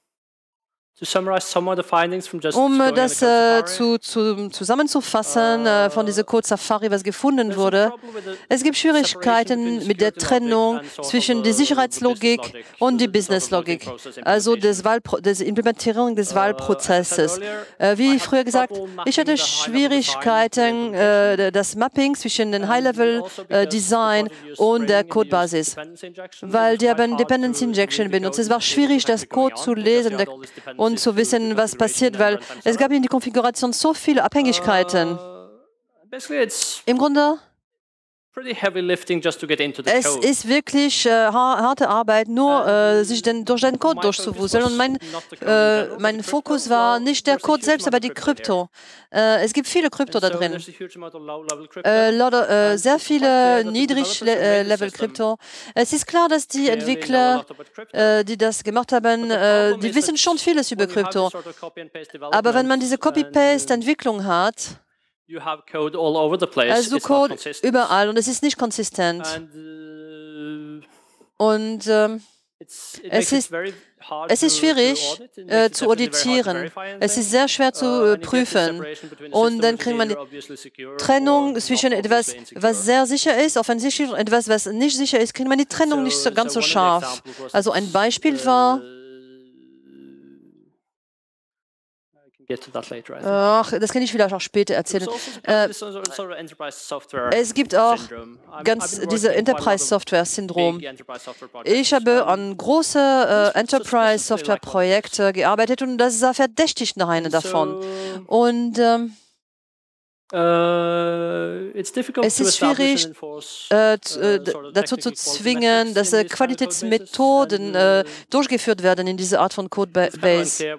um das äh, zu, zu, zusammenzufassen äh, von dieser Code Safari, was gefunden wurde, es gibt Schwierigkeiten mit der Trennung zwischen der Sicherheitslogik und der Businesslogik, also des Wahlpro des Implementierung des Wahlprozesses. Äh, wie früher gesagt, ich hatte Schwierigkeiten, äh, das Mapping zwischen dem High-Level-Design äh, und der Codebasis, weil die haben Dependency Injection benutzt. Es war schwierig, das Code zu lesen der, und zu wissen, was passiert, weil es gab in der Konfiguration so viele Abhängigkeiten. Im Grunde, es ist wirklich äh, harte Arbeit, nur äh, sich den, durch den Code durchzuwuseln. Und mein, äh, mein Fokus war nicht der Code selbst, aber die Krypto. Äh, es gibt viele Krypto da drin. Äh, lauter, äh, sehr viele Niedrig-Level-Krypto. Es ist klar, dass die Entwickler, äh, die das gemacht haben, äh, die wissen schon vieles über Krypto. Aber wenn man diese Copy-Paste-Entwicklung hat, also Code überall und es ist nicht konsistent. Und ähm, es, ist, es ist schwierig äh, zu auditieren. Es ist sehr schwer zu äh, prüfen. Und dann kriegt man die Trennung zwischen etwas, was sehr sicher ist, offensichtlich, und etwas, was nicht sicher ist, kriegt man die Trennung nicht so, ganz so scharf. Also ein Beispiel war, Ach, das kann ich vielleicht auch später erzählen. Äh, es gibt auch ganz dieses Enterprise-Software-Syndrom. Ich habe an große äh, Enterprise-Software-Projekte gearbeitet und das sah verdächtig nach einer davon. Und ähm, es ist schwierig, äh, dazu zu zwingen, dass äh, Qualitätsmethoden äh, durchgeführt werden in dieser Art von Codebase.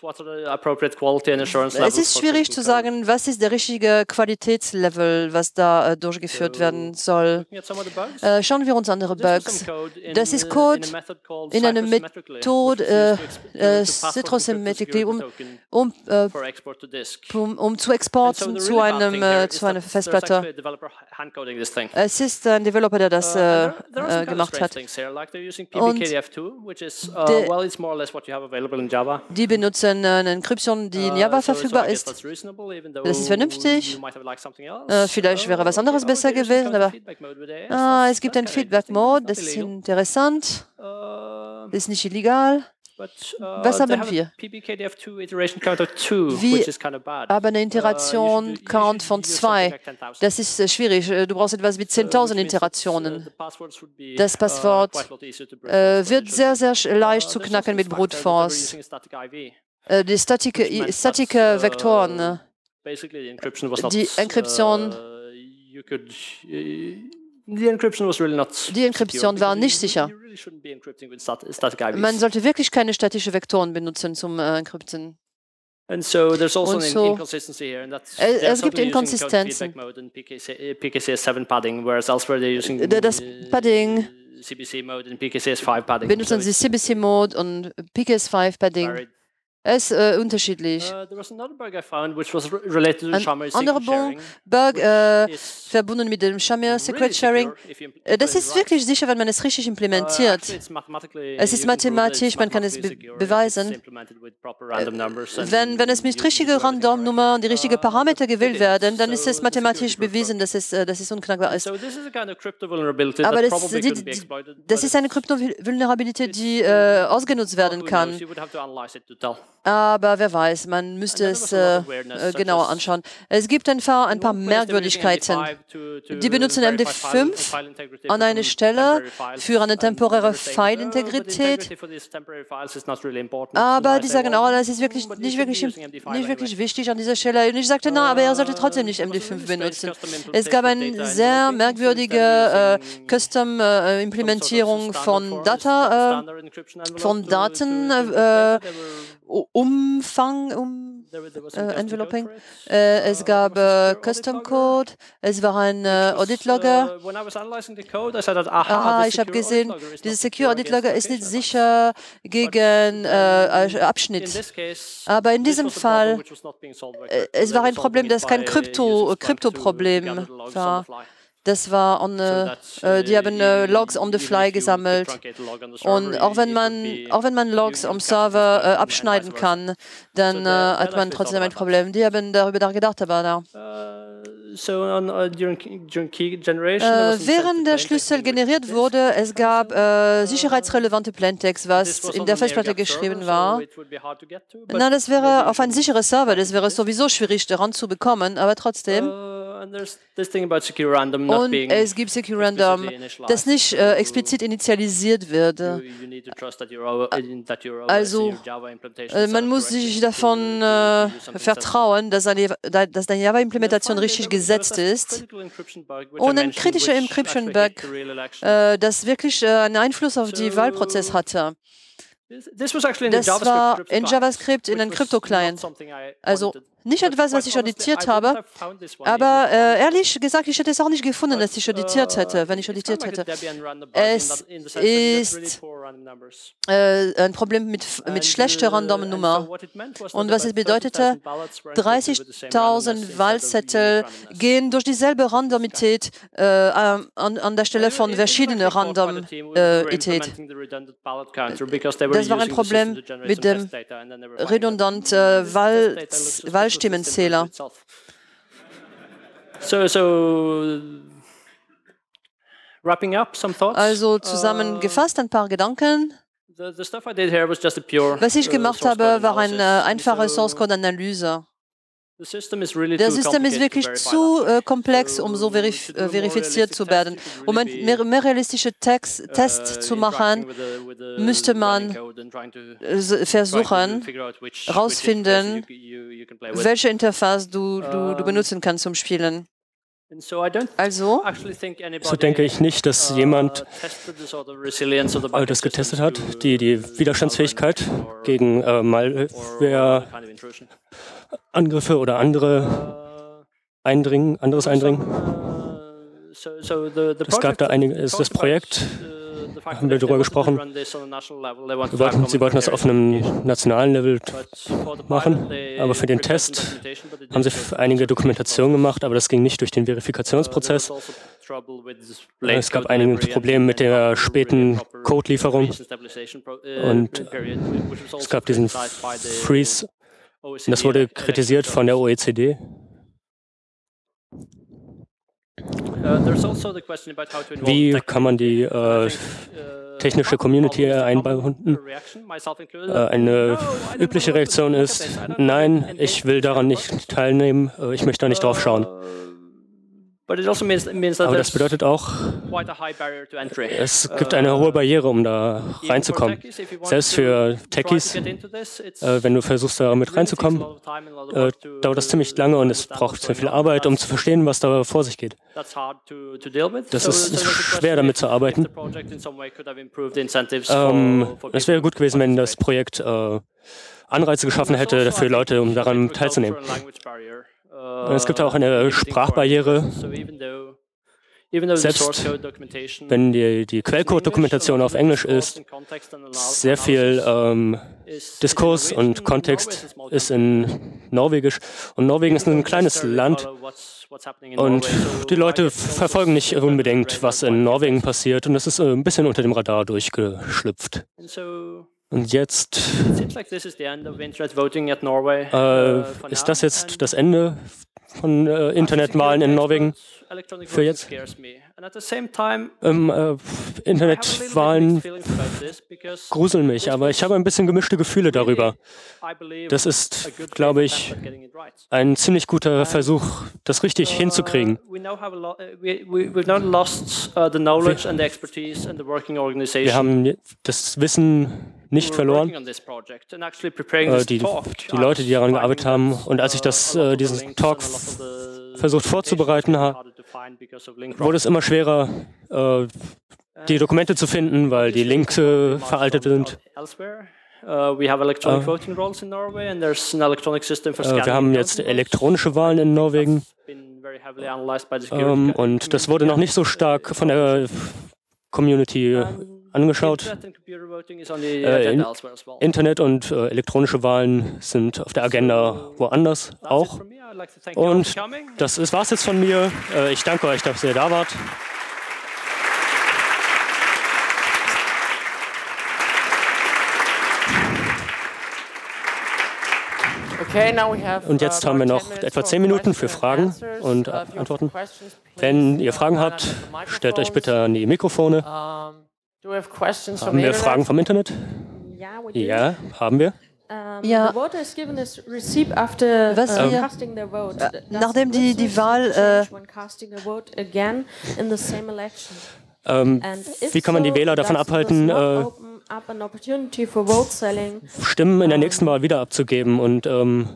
Es ist schwierig zu sagen, was ist der richtige Qualitätslevel, was da äh, durchgeführt werden soll. Äh, schauen wir uns andere Bugs. Das ist Code in einer Methode, äh, äh, Citrosymmetrically, um, um, äh, um, um zu exporten zu einem zu einer Festplatte. Es ist ein Developer, der das äh, äh, gemacht hat. Und die, die benutzen eine Encryption, die in Java verfügbar ist. Das ist vernünftig. Äh, vielleicht wäre was anderes besser gewesen, aber ah, es gibt einen Feedback-Mode, das ist interessant. Das ist nicht illegal. Was haben wir? Wir haben eine Iteration-Count von zwei. Das ist äh, schwierig. Du brauchst etwas wie zehntausend Iterationen. Das Passwort äh, wird sehr, sehr leicht zu knacken mit Brute Force. Äh, die Static, Static Vektoren. Die Enkryption, die Enkryption war nicht sicher. Man sollte wirklich keine statischen Vektoren benutzen zum äh, Enkrypten. And so there's also Und an so, inconsistency here, and that's es, they're es gibt certainly using code Inkonsistenzen. feedback mode and P K C S seven padding, whereas elsewhere they're using Das Padding uh, C B C mode and P K C S five padding. benutzen So sie C B C-Mode und P K S fünf Padding. varied. Es ist äh, unterschiedlich. Uh, there was another bug I found, which was re- related to Ein Shamir anderer secret Bug, sharing, Bug äh, which is verbunden mit dem Shamir Secret really Sharing. secure if you implement Äh, Das it ist right. wirklich sicher, wenn man es richtig Uh, implementiert. actually, it's mathematically- Es ist you can prove that it's mathematisch, man kann es be mathematically secure if beweisen. it's implemented with proper random numbers and Wenn, wenn es mit you- you richtigen do everything correctly. Random-Nummern, die richtigen Uh, Parameter gewählt it is. werden, dann So ist es the mathematisch security proof bewiesen, dass es, äh, dass es unknackbar ist. So this is a kind of crypto vulnerability Aber that das, probably die, couldn't be die, exploited. das but ist eine it's- Kryptovulnerabilität, die äh, ausgenutzt werden who knows, kann. you would have to analyze it to tell. Aber wer weiß, man müsste es äh, äh, genauer anschauen. Es gibt einfach ein paar Merkwürdigkeiten. Die benutzen M D fünf an einer Stelle für eine temporäre File-Integrität. Aber die sagen, oh, das ist wirklich nicht wirklich, nicht wirklich wichtig an dieser Stelle. Und ich sagte, na, aber er sollte trotzdem nicht M D fünf benutzen. Es gab eine sehr merkwürdige äh, Custom-Implementierung von Data, äh, von Daten, äh, Umfang, um, äh, Enveloping. Äh, es gab äh, Custom Code, es war ein äh, Audit-Logger. Aha, ich habe gesehen, dieses Secure Audit-Logger ist nicht sicher gegen äh, Abschnitt. Aber in diesem Fall, äh, es war ein Problem, das kein Krypto, Krypto-Problem war. Das war, on, äh, die haben äh, Logs on the fly gesammelt. Und auch wenn man, auch wenn man Logs am Server äh, abschneiden kann, dann äh, hat man trotzdem ein Problem. Die haben darüber nachgedacht, aber da. Äh, während der Schlüssel generiert wurde, es gab äh, sicherheitsrelevante Plaintext, was in der Festplatte geschrieben war. Na, das wäre auf ein sicheres Server, das wäre sowieso schwierig, daran zu bekommen, aber trotzdem. Und es gibt Secure Random, das nicht äh, explizit initialisiert wird. Also, äh, man muss sich davon äh, vertrauen, dass eine, dass eine Java-Implementation richtig gesetzt ist. Und ein kritischer Encryption-Bug, äh, das wirklich äh, einen Einfluss auf den Wahlprozess hatte. Das war in JavaScript in einem Crypto-Client. Also nicht etwas, was ich auditiert habe, aber äh, ehrlich gesagt, ich hätte es auch nicht gefunden, dass ich auditiert hätte, wenn ich auditiert hätte. Es ist äh, ein Problem mit, mit schlechter Random-Nummer. Und was es bedeutete, dreißigtausend Wahlzettel gehen durch dieselbe Randomität äh, an, an der Stelle von verschiedenen Randomität. Das war ein Problem mit dem redundanten äh, Wahl Wahlstimmenzähler. So, so, wrapping up some thoughts. Also zusammengefasst ein paar Gedanken. Was ich gemacht habe, war eine einfache Source-Code-Analyse. Das System ist wirklich zu äh, komplex, um so verif äh, verifiziert zu werden. Um einen mehr, mehr realistischen Text, Test zu machen, müsste man äh, versuchen, herausfinden, welche Interface du, du, du benutzen kannst zum Spielen. Also, so denke ich nicht, dass jemand äh, das getestet hat, die, die Widerstandsfähigkeit gegen äh, Malware, Angriffe oder andere Eindringen, anderes Eindringen. Es gab da einige, es ist das Projekt, haben wir darüber gesprochen. Wir wollten, sie wollten das auf einem nationalen Level machen, aber für den Test haben sie einige Dokumentationen gemacht, aber das ging nicht durch den Verifikationsprozess. Es gab einige Probleme mit der späten Codelieferung und es gab diesen Freeze. Und das wurde kritisiert von der O E C D. Wie kann man die äh, technische Community einbinden? Äh, eine übliche Reaktion ist, nein, ich will daran nicht teilnehmen, ich möchte da nicht drauf schauen. Aber das bedeutet auch, es gibt eine hohe Barriere, um da reinzukommen. Selbst für Techies, äh, wenn du versuchst, da mit reinzukommen, äh, dauert das ziemlich lange und es braucht sehr viel Arbeit, um zu verstehen, was da vor sich geht. Das ist schwer, damit zu arbeiten. Ähm, es wäre gut gewesen, wenn das Projekt äh, Anreize geschaffen hätte für Leute, um daran teilzunehmen. Es gibt auch eine Sprachbarriere. Selbst wenn die, die Quellcode-Dokumentation auf Englisch ist, sehr viel ähm, Diskurs und Kontext ist in Norwegisch. Und Norwegen ist ein kleines Land und die Leute verfolgen nicht unbedingt, was in Norwegen passiert. Und das ist ein bisschen unter dem Radar durchgeschlüpft. Und jetzt äh, ist das jetzt das Ende von äh, Internetwahlen in Norwegen für jetzt? Ähm, äh, Internetwahlen gruseln mich, aber ich habe ein bisschen gemischte Gefühle darüber. Das ist, glaube ich, ein ziemlich guter Versuch, das richtig hinzukriegen. Wir haben das Wissen nicht verloren. Äh, die, die Leute, die daran gearbeitet haben. Und als ich das, äh, diesen Talk versucht vorzubereiten habe, wurde es immer schwerer, äh, die Dokumente zu finden, weil die Links äh, veraltet sind. Äh, wir haben jetzt elektronische Wahlen in Norwegen. Ähm, und das wurde noch nicht so stark von der Community angeschaut. Äh, in, Internet und äh, elektronische Wahlen sind auf der Agenda woanders auch. Und das war es jetzt von mir. Äh, ich danke euch, dass ihr da wart. Und jetzt haben wir noch etwa zehn Minuten für Fragen und Antworten. Wenn ihr Fragen habt, stellt euch bitte an die Mikrofone. Haben wir Fragen vom Internet? Ja, haben wir. Ja, was wir, äh, nachdem die, die Wahl äh, ähm, wie kann man die Wähler davon abhalten, äh, Stimmen in der nächsten Wahl wieder abzugeben? Und ähm,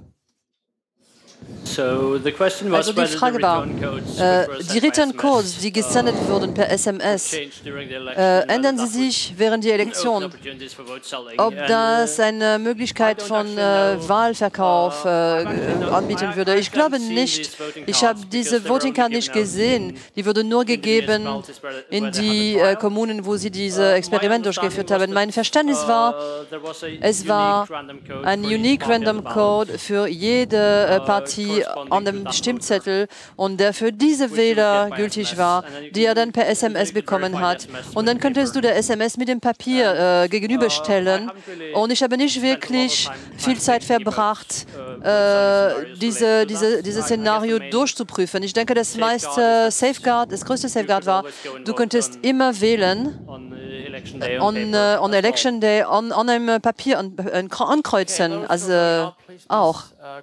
also die Frage war, äh, die Return Codes, die gesendet wurden per S M S, äh, ändern sie sich während der Elektion? Ob das eine Möglichkeit von äh, Wahlverkauf äh, anbieten würde? Ich glaube nicht. Ich habe diese Voting Card nicht gesehen. Die wurde nur gegeben in die äh, Kommunen, wo sie diese Experiment durchgeführt haben. Mein Verständnis war, es war ein Unique Random Code für jede äh, Partie an dem Stimmzettel und der für diese Wähler gültig war, die er dann per S M S bekommen hat. Und dann könntest du der S M S mit dem Papier äh, gegenüberstellen. Und ich habe nicht wirklich viel Zeit verbracht, äh, diese, diese, dieses Szenario durchzuprüfen. Ich denke, das meiste Safeguard, das größte Safeguard war, du könntest immer wählen on, uh, on Election Day on, on einem Papier an, an, ankreuzen, also auch.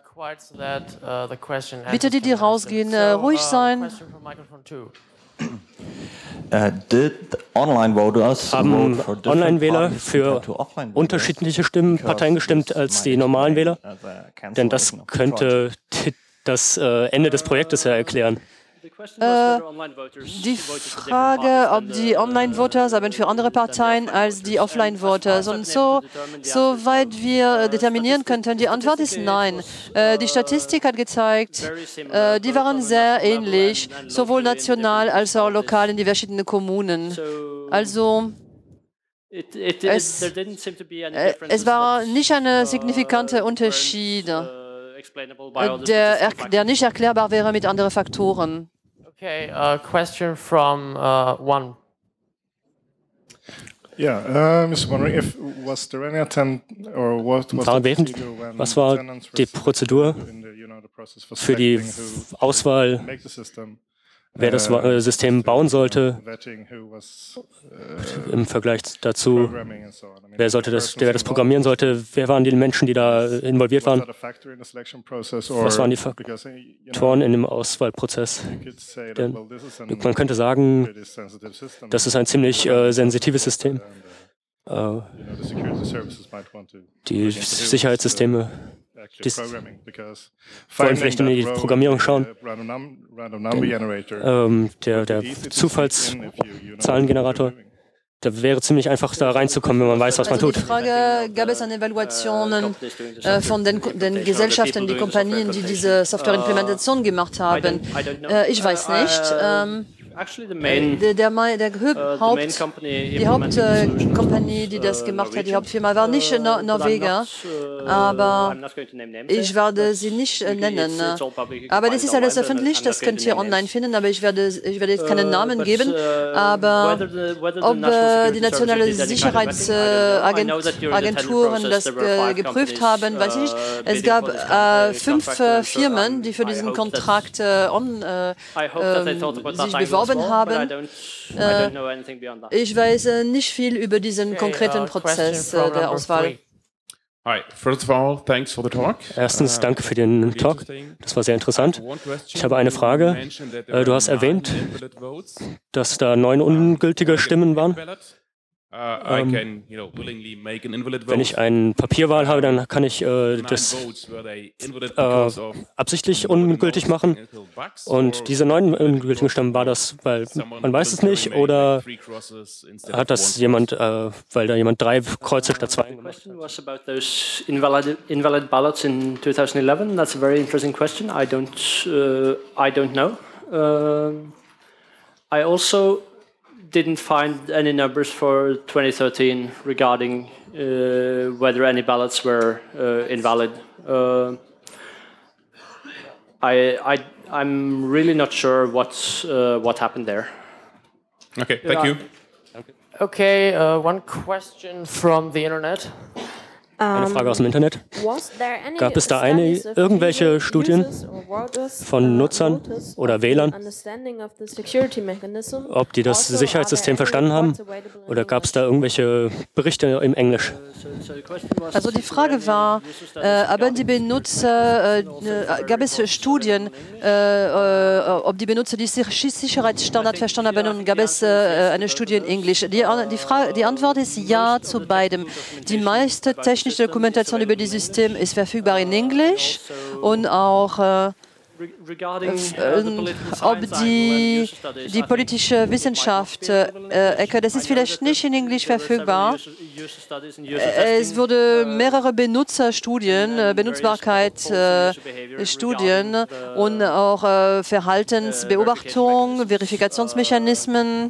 Bitte die, die rausgehen, äh, ruhig sein. Haben Online-Wähler für unterschiedliche Stimmen, Parteien gestimmt als die normalen Wähler? Denn das könnte das äh, Ende des Projektes ja erklären. Äh, die Frage, ob die Online-Voters aber für andere Parteien als die Offline-Voters und so, soweit wir determinieren könnten, die Antwort ist nein. Äh, die Statistik hat gezeigt, äh, die waren sehr ähnlich, sowohl national als auch lokal in die verschiedenen Kommunen. Also es, äh, es war nicht ein signifikanter Unterschied, der, der nicht erklärbar wäre mit anderen Faktoren. Okay, a question from uh, one. Yeah, uh, Mister wondering if was there any attempt or what was the procedure when was war die Prozedur für die Auswahl wer das äh, System bauen sollte im Vergleich dazu, wer sollte das, wer das programmieren sollte, wer waren die Menschen, die da involviert waren, was waren die Faktoren in dem Auswahlprozess. Denn man könnte sagen, das ist ein ziemlich äh, sensitives System. Äh, die Sicherheitssysteme Die wollen vielleicht in die Programmierung schauen. Ähm, der, der Zufallszahlengenerator, da wäre ziemlich einfach da reinzukommen, wenn man weiß, was man also tut. Die Frage, gab es eine Evaluation äh, von den, den Gesellschaften, die Kompanien, die diese Softwareimplementation gemacht haben? Äh, ich weiß nicht. Ähm, Der, der, der Haupt, die Hauptkompanie, die das gemacht hat, die Hauptfirma, war nicht Nor Norweger, aber ich werde sie nicht nennen. Aber das ist alles öffentlich, das könnt ihr online finden, aber ich werde, ich werde jetzt keinen Namen geben. Aber ob die nationale Sicherheitsagenturen das geprüft haben, weiß ich nicht. Es gab äh, fünf Firmen, die für diesen Kontrakt äh, on, äh, äh, sich beworben haben. Äh, ich weiß äh, nicht viel über diesen konkreten Prozess äh, der Auswahl. Erstens, danke für den Talk. Das war sehr interessant. Ich habe eine Frage. Äh, du hast erwähnt, dass da neun ungültige Stimmen waren. Ähm, wenn ich eine Papierwahl habe, dann kann ich äh, das äh, absichtlich ungültig machen. Und diese neun ungültigen Stimmen, war das, weil man weiß es nicht, oder hat das jemand, äh, weil da jemand drei Kreuze statt zwei gemacht hat? Invalid, invalid ballots in twenty eleven. That's a very interesting question. I don't, uh, I don't know. Uh, I also didn't find any numbers for twenty thirteen regarding uh, whether any ballots were uh, invalid. Uh, I, I, I'm really not sure what's, uh, what happened there. Okay, thank you. Okay, uh, one question from the internet. Eine Frage aus dem Internet. Gab es da eine, irgendwelche Studien von Nutzern oder Wählern, ob die das Sicherheitssystem verstanden haben? Oder gab es da irgendwelche Berichte im Englisch? Also die Frage war, äh, aber die Benutzer, äh, gab es Studien, äh, äh, ob die Benutzer die Sicherheitsstandard verstanden haben, und gab es äh, eine Studie in Englisch? Die, die, Frage, die Antwort ist ja zu beidem. Die meiste technische Die Dokumentation über das System ist verfügbar in Englisch und auch äh, ob die, die politische Wissenschaft, äh, das ist vielleicht nicht in Englisch verfügbar. Es wurde mehrere Benutzerstudien, Benutzbarkeitsstudien äh, und auch äh, Verhaltensbeobachtung, Verifikationsmechanismen.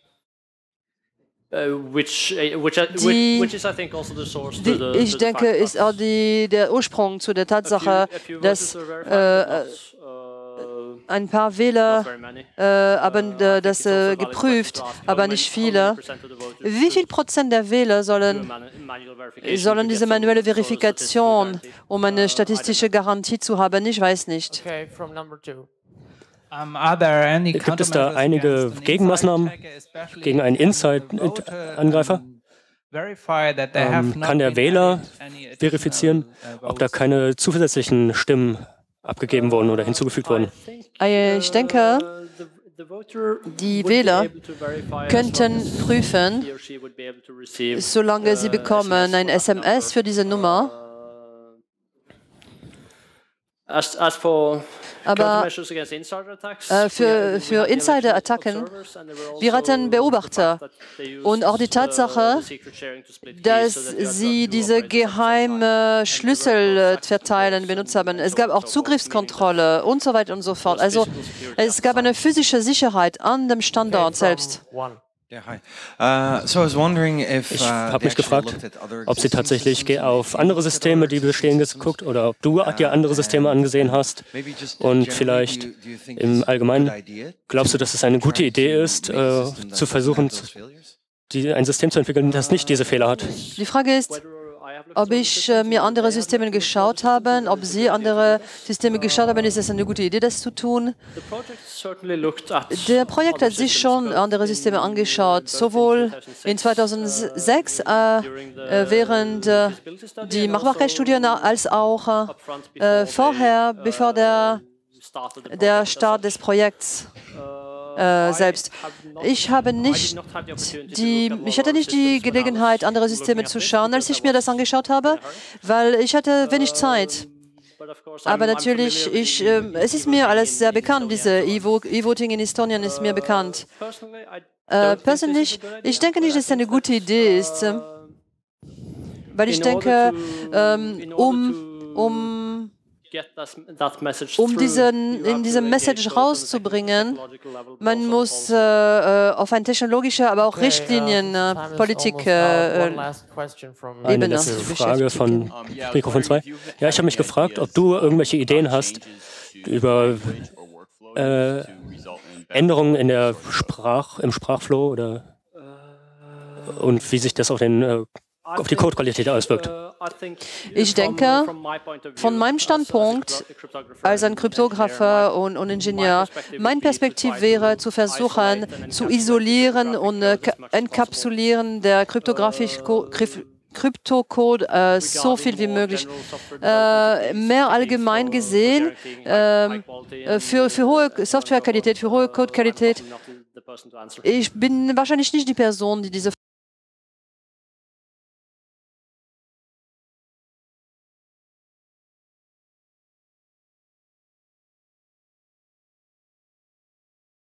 Which, which, die, which is, I think, also the source to the, ich denke, ist auch die, der Ursprung zu der Tatsache, dass äh, ein paar Wähler äh, haben äh, das äh, geprüft, aber nicht viele. Wie viel Prozent der Wähler sollen, sollen diese manuelle Verifikation, um eine statistische Garantie zu haben? Ich weiß nicht. Okay, from number two. Gibt es da einige Gegenmaßnahmen gegen einen Inside-Angreifer? Ähm, kann der Wähler verifizieren, ob da keine zusätzlichen Stimmen abgegeben wurden oder hinzugefügt wurden? Ich denke, die Wähler könnten prüfen, solange sie bekommen ein S M S für diese Nummer. As, as for Aber äh, für, für Insider-Attacken, wir hatten Beobachter und auch die Tatsache, dass sie diese geheime Schlüssel verteilen benutzt haben. Es gab auch Zugriffskontrolle und so weiter und so fort. Also es gab eine physische Sicherheit an dem Standort selbst. Ich habe mich gefragt, ob Sie tatsächlich auf andere Systeme, die bestehen, geguckt, oder ob du dir andere Systeme angesehen hast. Und vielleicht im Allgemeinen, glaubst du, dass es eine gute Idee ist, äh, zu versuchen, die, ein System zu entwickeln, das nicht diese Fehler hat? Die Frage ist, ob ich äh, mir andere Systeme geschaut habe, ob Sie andere Systeme geschaut haben, ist es eine gute Idee, das zu tun. Der Projekt hat sich schon andere Systeme angeschaut, sowohl in zweitausendsechs, äh, äh, während äh, die Machbarkeitsstudien, als auch äh, vorher, bevor der, der Start des Projekts Äh, selbst. Ich habe nicht die, ich hatte nicht die Gelegenheit, andere Systeme zu schauen, als ich mir das angeschaut habe, weil ich hatte wenig Zeit. Aber natürlich, ich, äh, es ist mir alles sehr bekannt, diese E-Voting in Estonien ist mir bekannt. Äh, persönlich, ich denke nicht, dass es eine gute Idee ist, äh, weil ich denke, ähm, um, um Um diesen, in diese Message rauszubringen, man muss äh, auf eine technologische, aber auch Richtlinienpolitik äh, Eine letzte Frage von Mikrofon zwei. Ja, ich habe mich gefragt, ob du irgendwelche Ideen hast über äh, Änderungen in der Sprach, im Sprachflow oder und wie sich das auf den äh, auf die Codequalität auswirkt. Ich denke, von meinem Standpunkt als ein Kryptographer und, und Ingenieur, mein Perspektiv wäre, zu versuchen, zu isolieren und äh, enkapsulieren der kryptografische Kryptocode äh, so viel wie möglich. Äh, mehr allgemein gesehen, äh, für, für hohe Softwarequalität, für hohe Codequalität. Ich bin wahrscheinlich nicht die Person, die diese